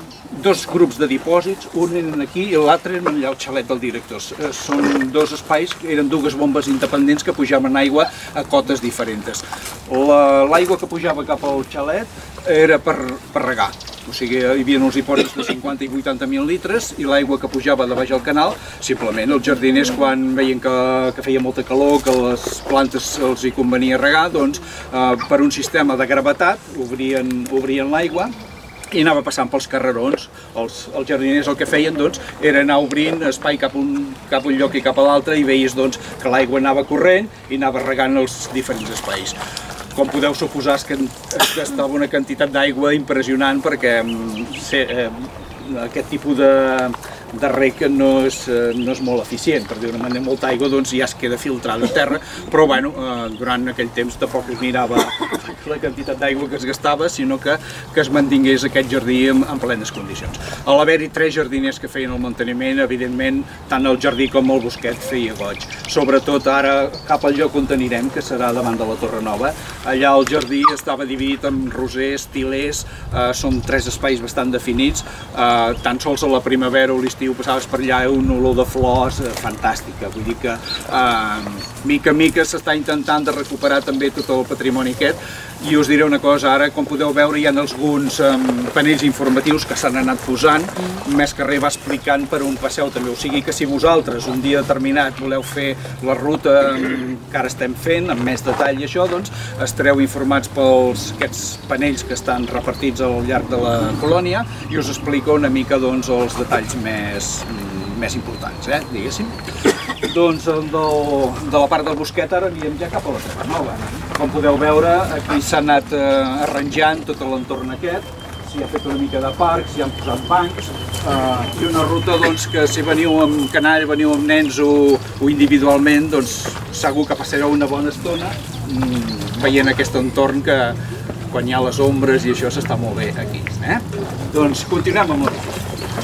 dos grups de dipòsits, un eren aquí i l'altre eren allà al xalet del director. Són dos espais, eren dues bombes independents que pujaven aigua a cotes diferents. L'aigua que pujava cap al xalet era per, per regar, o sigui, hi havia uns dipòsits de cinquanta i vuitanta mil litres, i l'aigua que pujava de baix al canal, simplement els jardiners quan veien que, que feia molta calor, que les plantes els hi convenia regar, doncs eh, per un sistema de gravetat obrien, obrien l'aigua i anava passant pels carrerons. Els, els jardiners el que feien doncs, era anar obrint espai cap a un, cap a un lloc i cap a l'altre, i veies doncs, que l'aigua anava corrent i anava regant els diferents espais. Com podeu suposar, es, que, es gastava una quantitat d'aigua impressionant, perquè se, eh, aquest tipus de, de rec no és, no és molt eficient, per dir-ho d'una manera, molta aigua doncs, ja es queda filtrada a terra, però bueno, eh, durant aquell temps tampoc es mirava la quantitat d'aigua que es gastava, sinó que, que es mantingués aquest jardí en, en plenes condicions. A l'haver-hi tres jardiners que feien el manteniment, evidentment, tant el jardí com el bosquet feia goig. Sobretot ara cap al lloc on anirem, que serà davant de la Torre Nova, allà el jardí estava dividit en rosers, tilers, eh, són tres espais bastant definits, eh, tan sols a la primavera o l'estiu passaves per allà una olor de flors eh, fantàstica, vull dir que eh, mica en mica s'està intentant de recuperar també tot el patrimoni aquest. I us diré una cosa, ara com podeu veure hi ha alguns um, panells informatius que s'han anat posant, més que res va explicant per on passeu també, o sigui que si vosaltres un dia determinat voleu fer la ruta um, que ara estem fent, amb més detall i això, doncs estareu informats pels aquests panells que estan repartits al llarg de la colònia i us explico una mica doncs els detalls més, més importants, eh, diguéssim. Doncs de, de la part del bosquet ara anirem ja cap a la Torre Nova. Com podeu veure, aquí s'ha anat eh, arranjant tot l'entorn aquest, s'hi ha fet una mica de parc, s'hi han posat bancs, eh, i una ruta doncs, que si veniu amb canall, veniu amb nens o, o individualment, doncs segur que passareu una bona estona mm, veient aquest entorn que quan hi ha les ombres i això s'està molt bé aquí. Eh? Doncs continuem amb la ruta.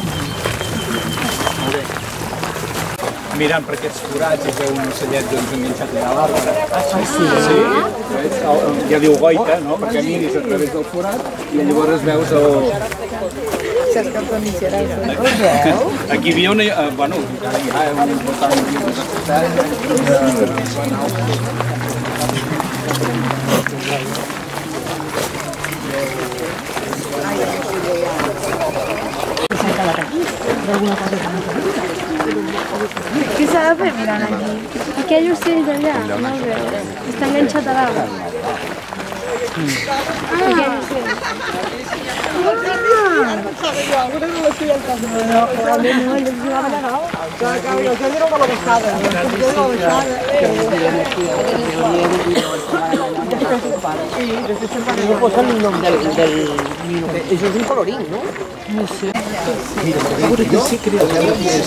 Mirant per aquests forats hi veu un ocellet doncs, enganxat allà a l'arbre. Ah, sí? Sí. Ja diu goita, no? Perquè miris a través del forat i llavors veus el... Cerques de mitgeres, ho veus? Aquí hi havia una... Eh, bueno, encara hi ha un important motiu Què s'ha de fer mirant aquí? Aquell ocell d'allà, no el veus? Està enganxat a l'arbre. Posa el nom del... Això és un colorín, no? No sé. Mira, jo sí crec que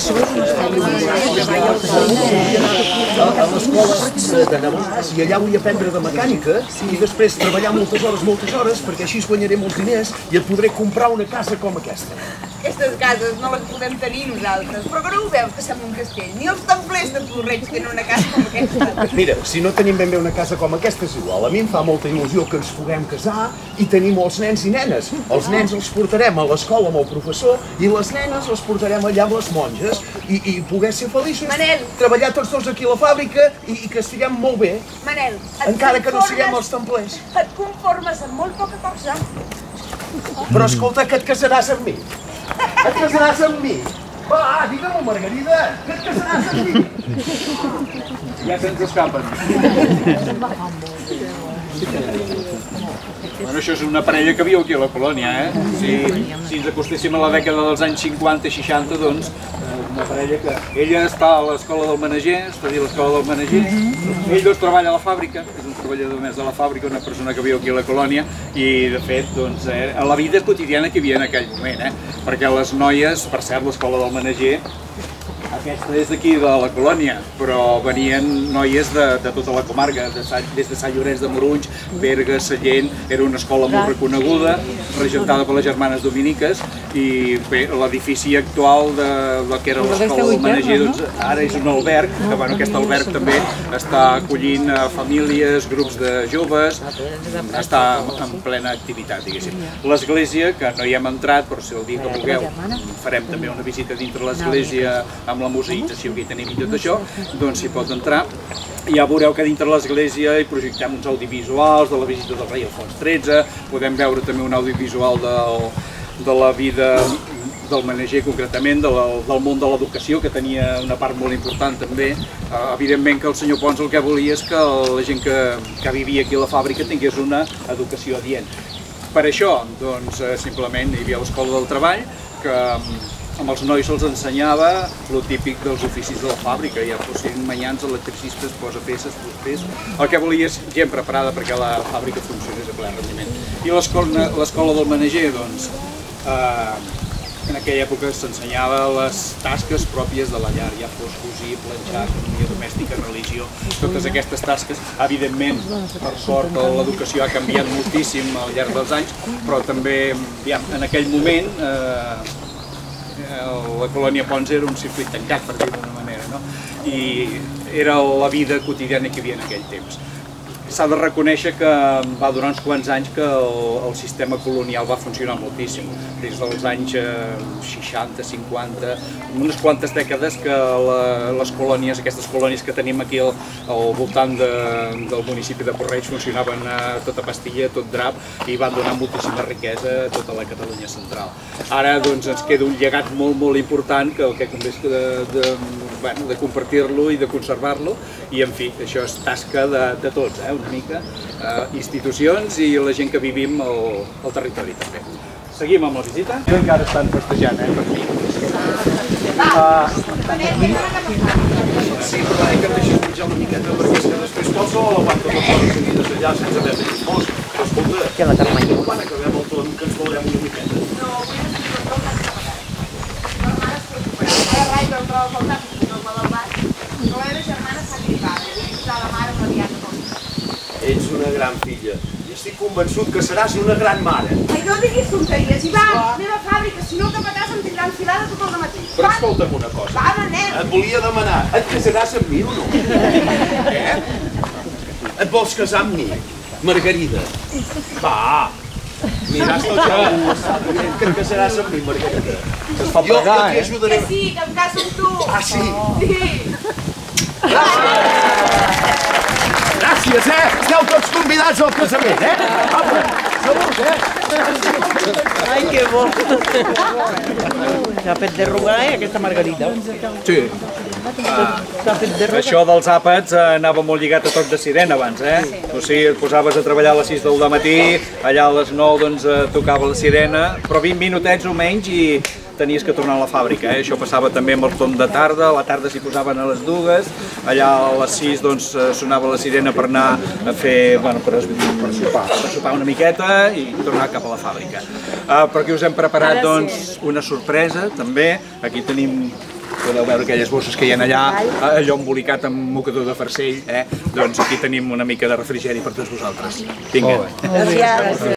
a l'escola de Navàs i allà vull aprendre de mecànica i després treballar moltes hores, moltes hores, perquè així guanyaré molts diners i et podré comprar una casa com aquesta. Aquestes cases no les podem tenir nosaltres, però que no ho veus que sembla un castell. Ni els templers de Porreig tenen una casa com aquesta. Mira, si no tenim ben bé una casa com aquesta és igual. A mi em fa molta il·lusió que ens puguem casar i tenir molts nens i nenes. Els nens els portarem a l'escola amb el professor i les nenes les portarem allà amb les monges i, i poder ser feliços. Manel! Treballar tots dos aquí a la fàbrica i, i que estiguem molt bé. Manel, encara que no siguem els templers. Et conformes amb molt poca cosa. Però escolta, que et casaràs amb mi. Et casaràs amb mi. Va, digue-m'ho, Margarida, que et casaràs amb mi. Ja se'ns escapen. Bueno, això és una parella que viu aquí a la colònia, eh? Si, si ens acostéssim a la dècada dels anys cinquanta seixanta, doncs, una parella que... Ella està a l'escola del Manager, està a dir l'escola del Manager, ell doncs treballa a la fàbrica, és un treballador més de la fàbrica, una persona que viu aquí a la colònia, i de fet, doncs, eh, a la vida quotidiana que hi havia en aquell moment, eh? Perquè les noies, per cert, l'escola del Manager, aquesta és d'aquí de la colònia, però venien noies de, de tota la comarca, de, des de Sant Llorenç de Morunys, Berga, Sallent, era una escola molt reconeguda, regentada per les germanes dominiques, i bé, l'edifici actual de, de que era l'escola del Manager, doncs, ara és un alberg, que bueno, aquest alberg també està acollint famílies, grups de joves, està en plena activitat, diguéssim. L'església, que no hi hem entrat, però si el dia que vulgueu farem també una visita dintre l'església amb la museïtzació que hi tenim i tot això, doncs s'hi pot entrar. Ja veureu que dintre l'església hi projectem uns audiovisuals de la visita del rei Alfons tretze, podem veure també un audiovisual del, de la vida del Manager concretament, de la, del món de l'educació, que tenia una part molt important també. Uh, evidentment que el senyor Pons el que volia és que la gent que, que vivia aquí a la fàbrica tingués una educació adient. Per això, doncs, simplement hi havia l'escola del treball, que amb els nois se'ls ensenyava el típic dels oficis de la fàbrica, ja fossin manyans, electricistes, posapeces, fusters. El que volia és gent preparada perquè la fàbrica funcionés a ple rendiment. I l'escola del Manager, doncs, eh, en aquella època s'ensenyava les tasques pròpies de la llar, ja fos cosir, planxar, economia domèstica, religió, totes aquestes tasques. Evidentment, per sort, l'educació ha canviat moltíssim al llarg dels anys, però també, ja, en aquell moment, eh, la colònia Pons era un circuit tancat, per dir-ho d'una manera, no? I era la vida quotidiana que hi havia en aquell temps. S'ha de reconèixer que va durar uns quants anys que el, el sistema colonial va funcionar moltíssim, des dels anys seixanta, cinquanta, unes quantes dècades que la, les colònies, aquestes colònies que tenim aquí al, al voltant de, del municipi de Porreig funcionaven a tota pastilla, tot drap, i van donar moltíssima riquesa a tota la Catalunya central. Ara doncs ens queda un llegat molt molt important que el que convé és de, de, bueno, de compartir-lo i de conservar-lo, i en fi, això és tasca de, de tots, eh? Una mica, eh, institucions i la gent que vivim al, al territori també. Seguim amb la visita. I encara estan festejant, eh, per aquí. Uh, sí, però he que em deixis pujar una miqueta perquè si després qualsevol aguanta tot l'hora seguides allà sense haver de mos. Però escolta, que la termanya. Quan acabem el torn que ens veurem una miqueta? No, avui no estic tot el germanes preocupades. Ara rai del trobo a faltar, no el va del bar. No era germana s'ha gripat, i he posat la mare amb la diana. Ets una gran filla i estic convençut que seràs una gran mare. Ai, no diguis tonteries, i va, anem a fàbrica, si no cap a casa em tindrà enfilada tot el dematí. Però escolta'm una cosa. Va, anem. Et volia demanar, et casaràs amb mi o no? Eh? Et vols casar amb mi, Margarida? Va, miràs el xau, que et casaràs amb mi, Margarida. Es fa pregar, eh? Que sí, que em caso amb tu. Ah, sí? Sí. Gràcies, eh? Esteu tots convidats al casament, eh? Ai, que bo! S'ha fet derrugar, eh, aquesta margarita. Sí. Això dels àpats anava molt lligat a toc de sirena abans, eh? O sigui, et posaves a treballar a les sis del matí, allà a les nou doncs tocava la sirena, però vint minutets o menys i tenies que tornar a la fàbrica, eh? Això passava també amb el torn de tarda, a la tarda s'hi posaven a les dues, allà a les sis doncs sonava la sirena per anar a fer, bueno, per, per, sopar, per sopar una miqueta i tornar cap a la fàbrica. Uh, per aquí us hem preparat doncs una sorpresa també, aquí tenim, podeu veure aquelles bosses que hi ha allà, allò embolicat amb mocador de farcell, eh? Doncs aquí tenim una mica de refrigeri per tots vosaltres. Vinga. Gràcies.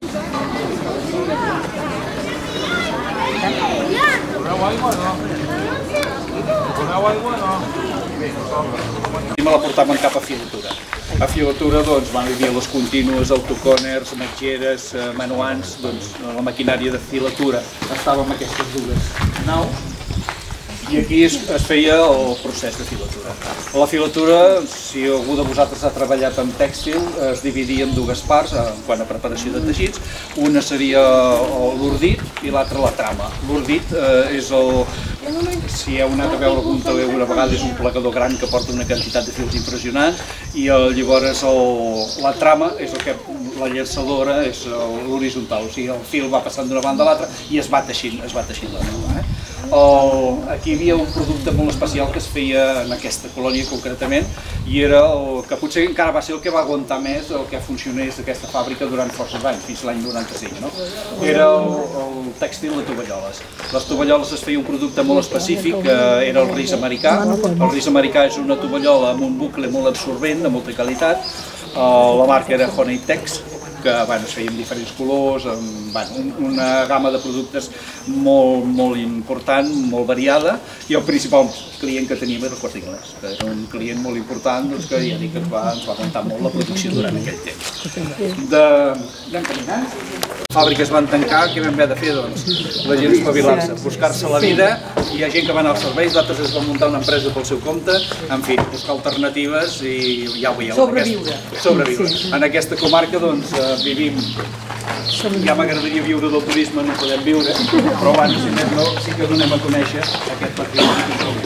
Voleu aigua o no? Voleu aigua o no? I me la portaven cap a filatura. A filatura doncs van haver les contínues, autocòners, metgeres, manuans, doncs la maquinària de filatura estava amb aquestes dues naus i aquí es, es feia el procés de filatura. La filatura, si algú de vosaltres ha treballat en tèxtil, es dividia en dues parts en quant a preparació de teixits. Una seria l'ordit i l'altra la trama. L'ordit eh, és el... Si heu anat a veure algun teler una vegada, és un plecador gran que porta una quantitat de fils impressionants i el, llavors el, la trama és el que la llançadora és l'horitzontal, o sigui el fil va passant d'una banda a l'altra i es va teixint, es va teixint la neu. Eh? El, aquí hi havia un producte molt especial que es feia en aquesta colònia concretament i era el que potser encara va ser el que va aguantar més el que funcionés aquesta fàbrica durant forces anys, fins l'any noranta-cinc. No? Era el, el tèxtil de tovalloles. Les tovalloles es feia un producte molt específic que era el ris americà. El ris americà és una tovallola amb un bucle molt absorbent, de molta qualitat. La marca era Honeytex, que bueno, es feia en diferents colors, amb bueno, una gamma de productes molt, molt important, molt variada, i el principal client que teníem era el Corte Inglés, que era un client molt important doncs, que ja dic que ens va, ens va aguantar molt la producció durant aquell temps. De... Anem caminant. Les fàbriques van tancar, què vam haver de fer? Doncs la gent espavilar-se, buscar-se la vida, hi ha gent que va anar als serveis, d'altres es van muntar una empresa pel seu compte, en fi, buscar alternatives i ja ho veieu. Sobreviure. Sobreviure. En aquesta comarca doncs vivim, ja m'agradaria viure del turisme, no podem viure, però abans, si més no, sí que donem a conèixer aquest patrimoni.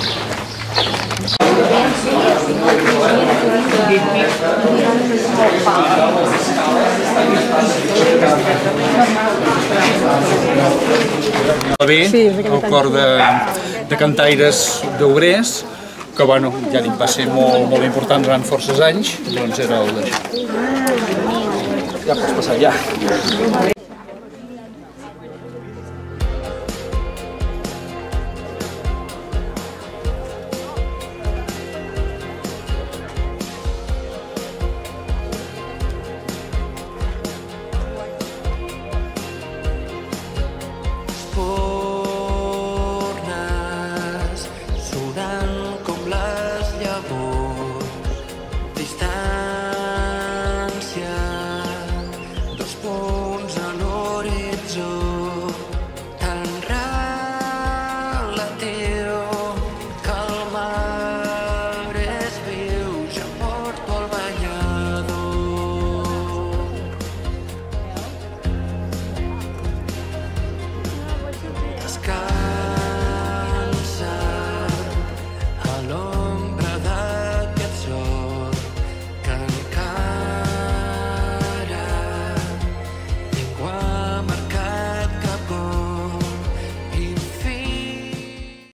Bé, el cor de, de cantaires d'obrers, que bueno, ja dic, va ser molt, molt important durant forces anys, doncs era el d'això. Ja pots passar, ja.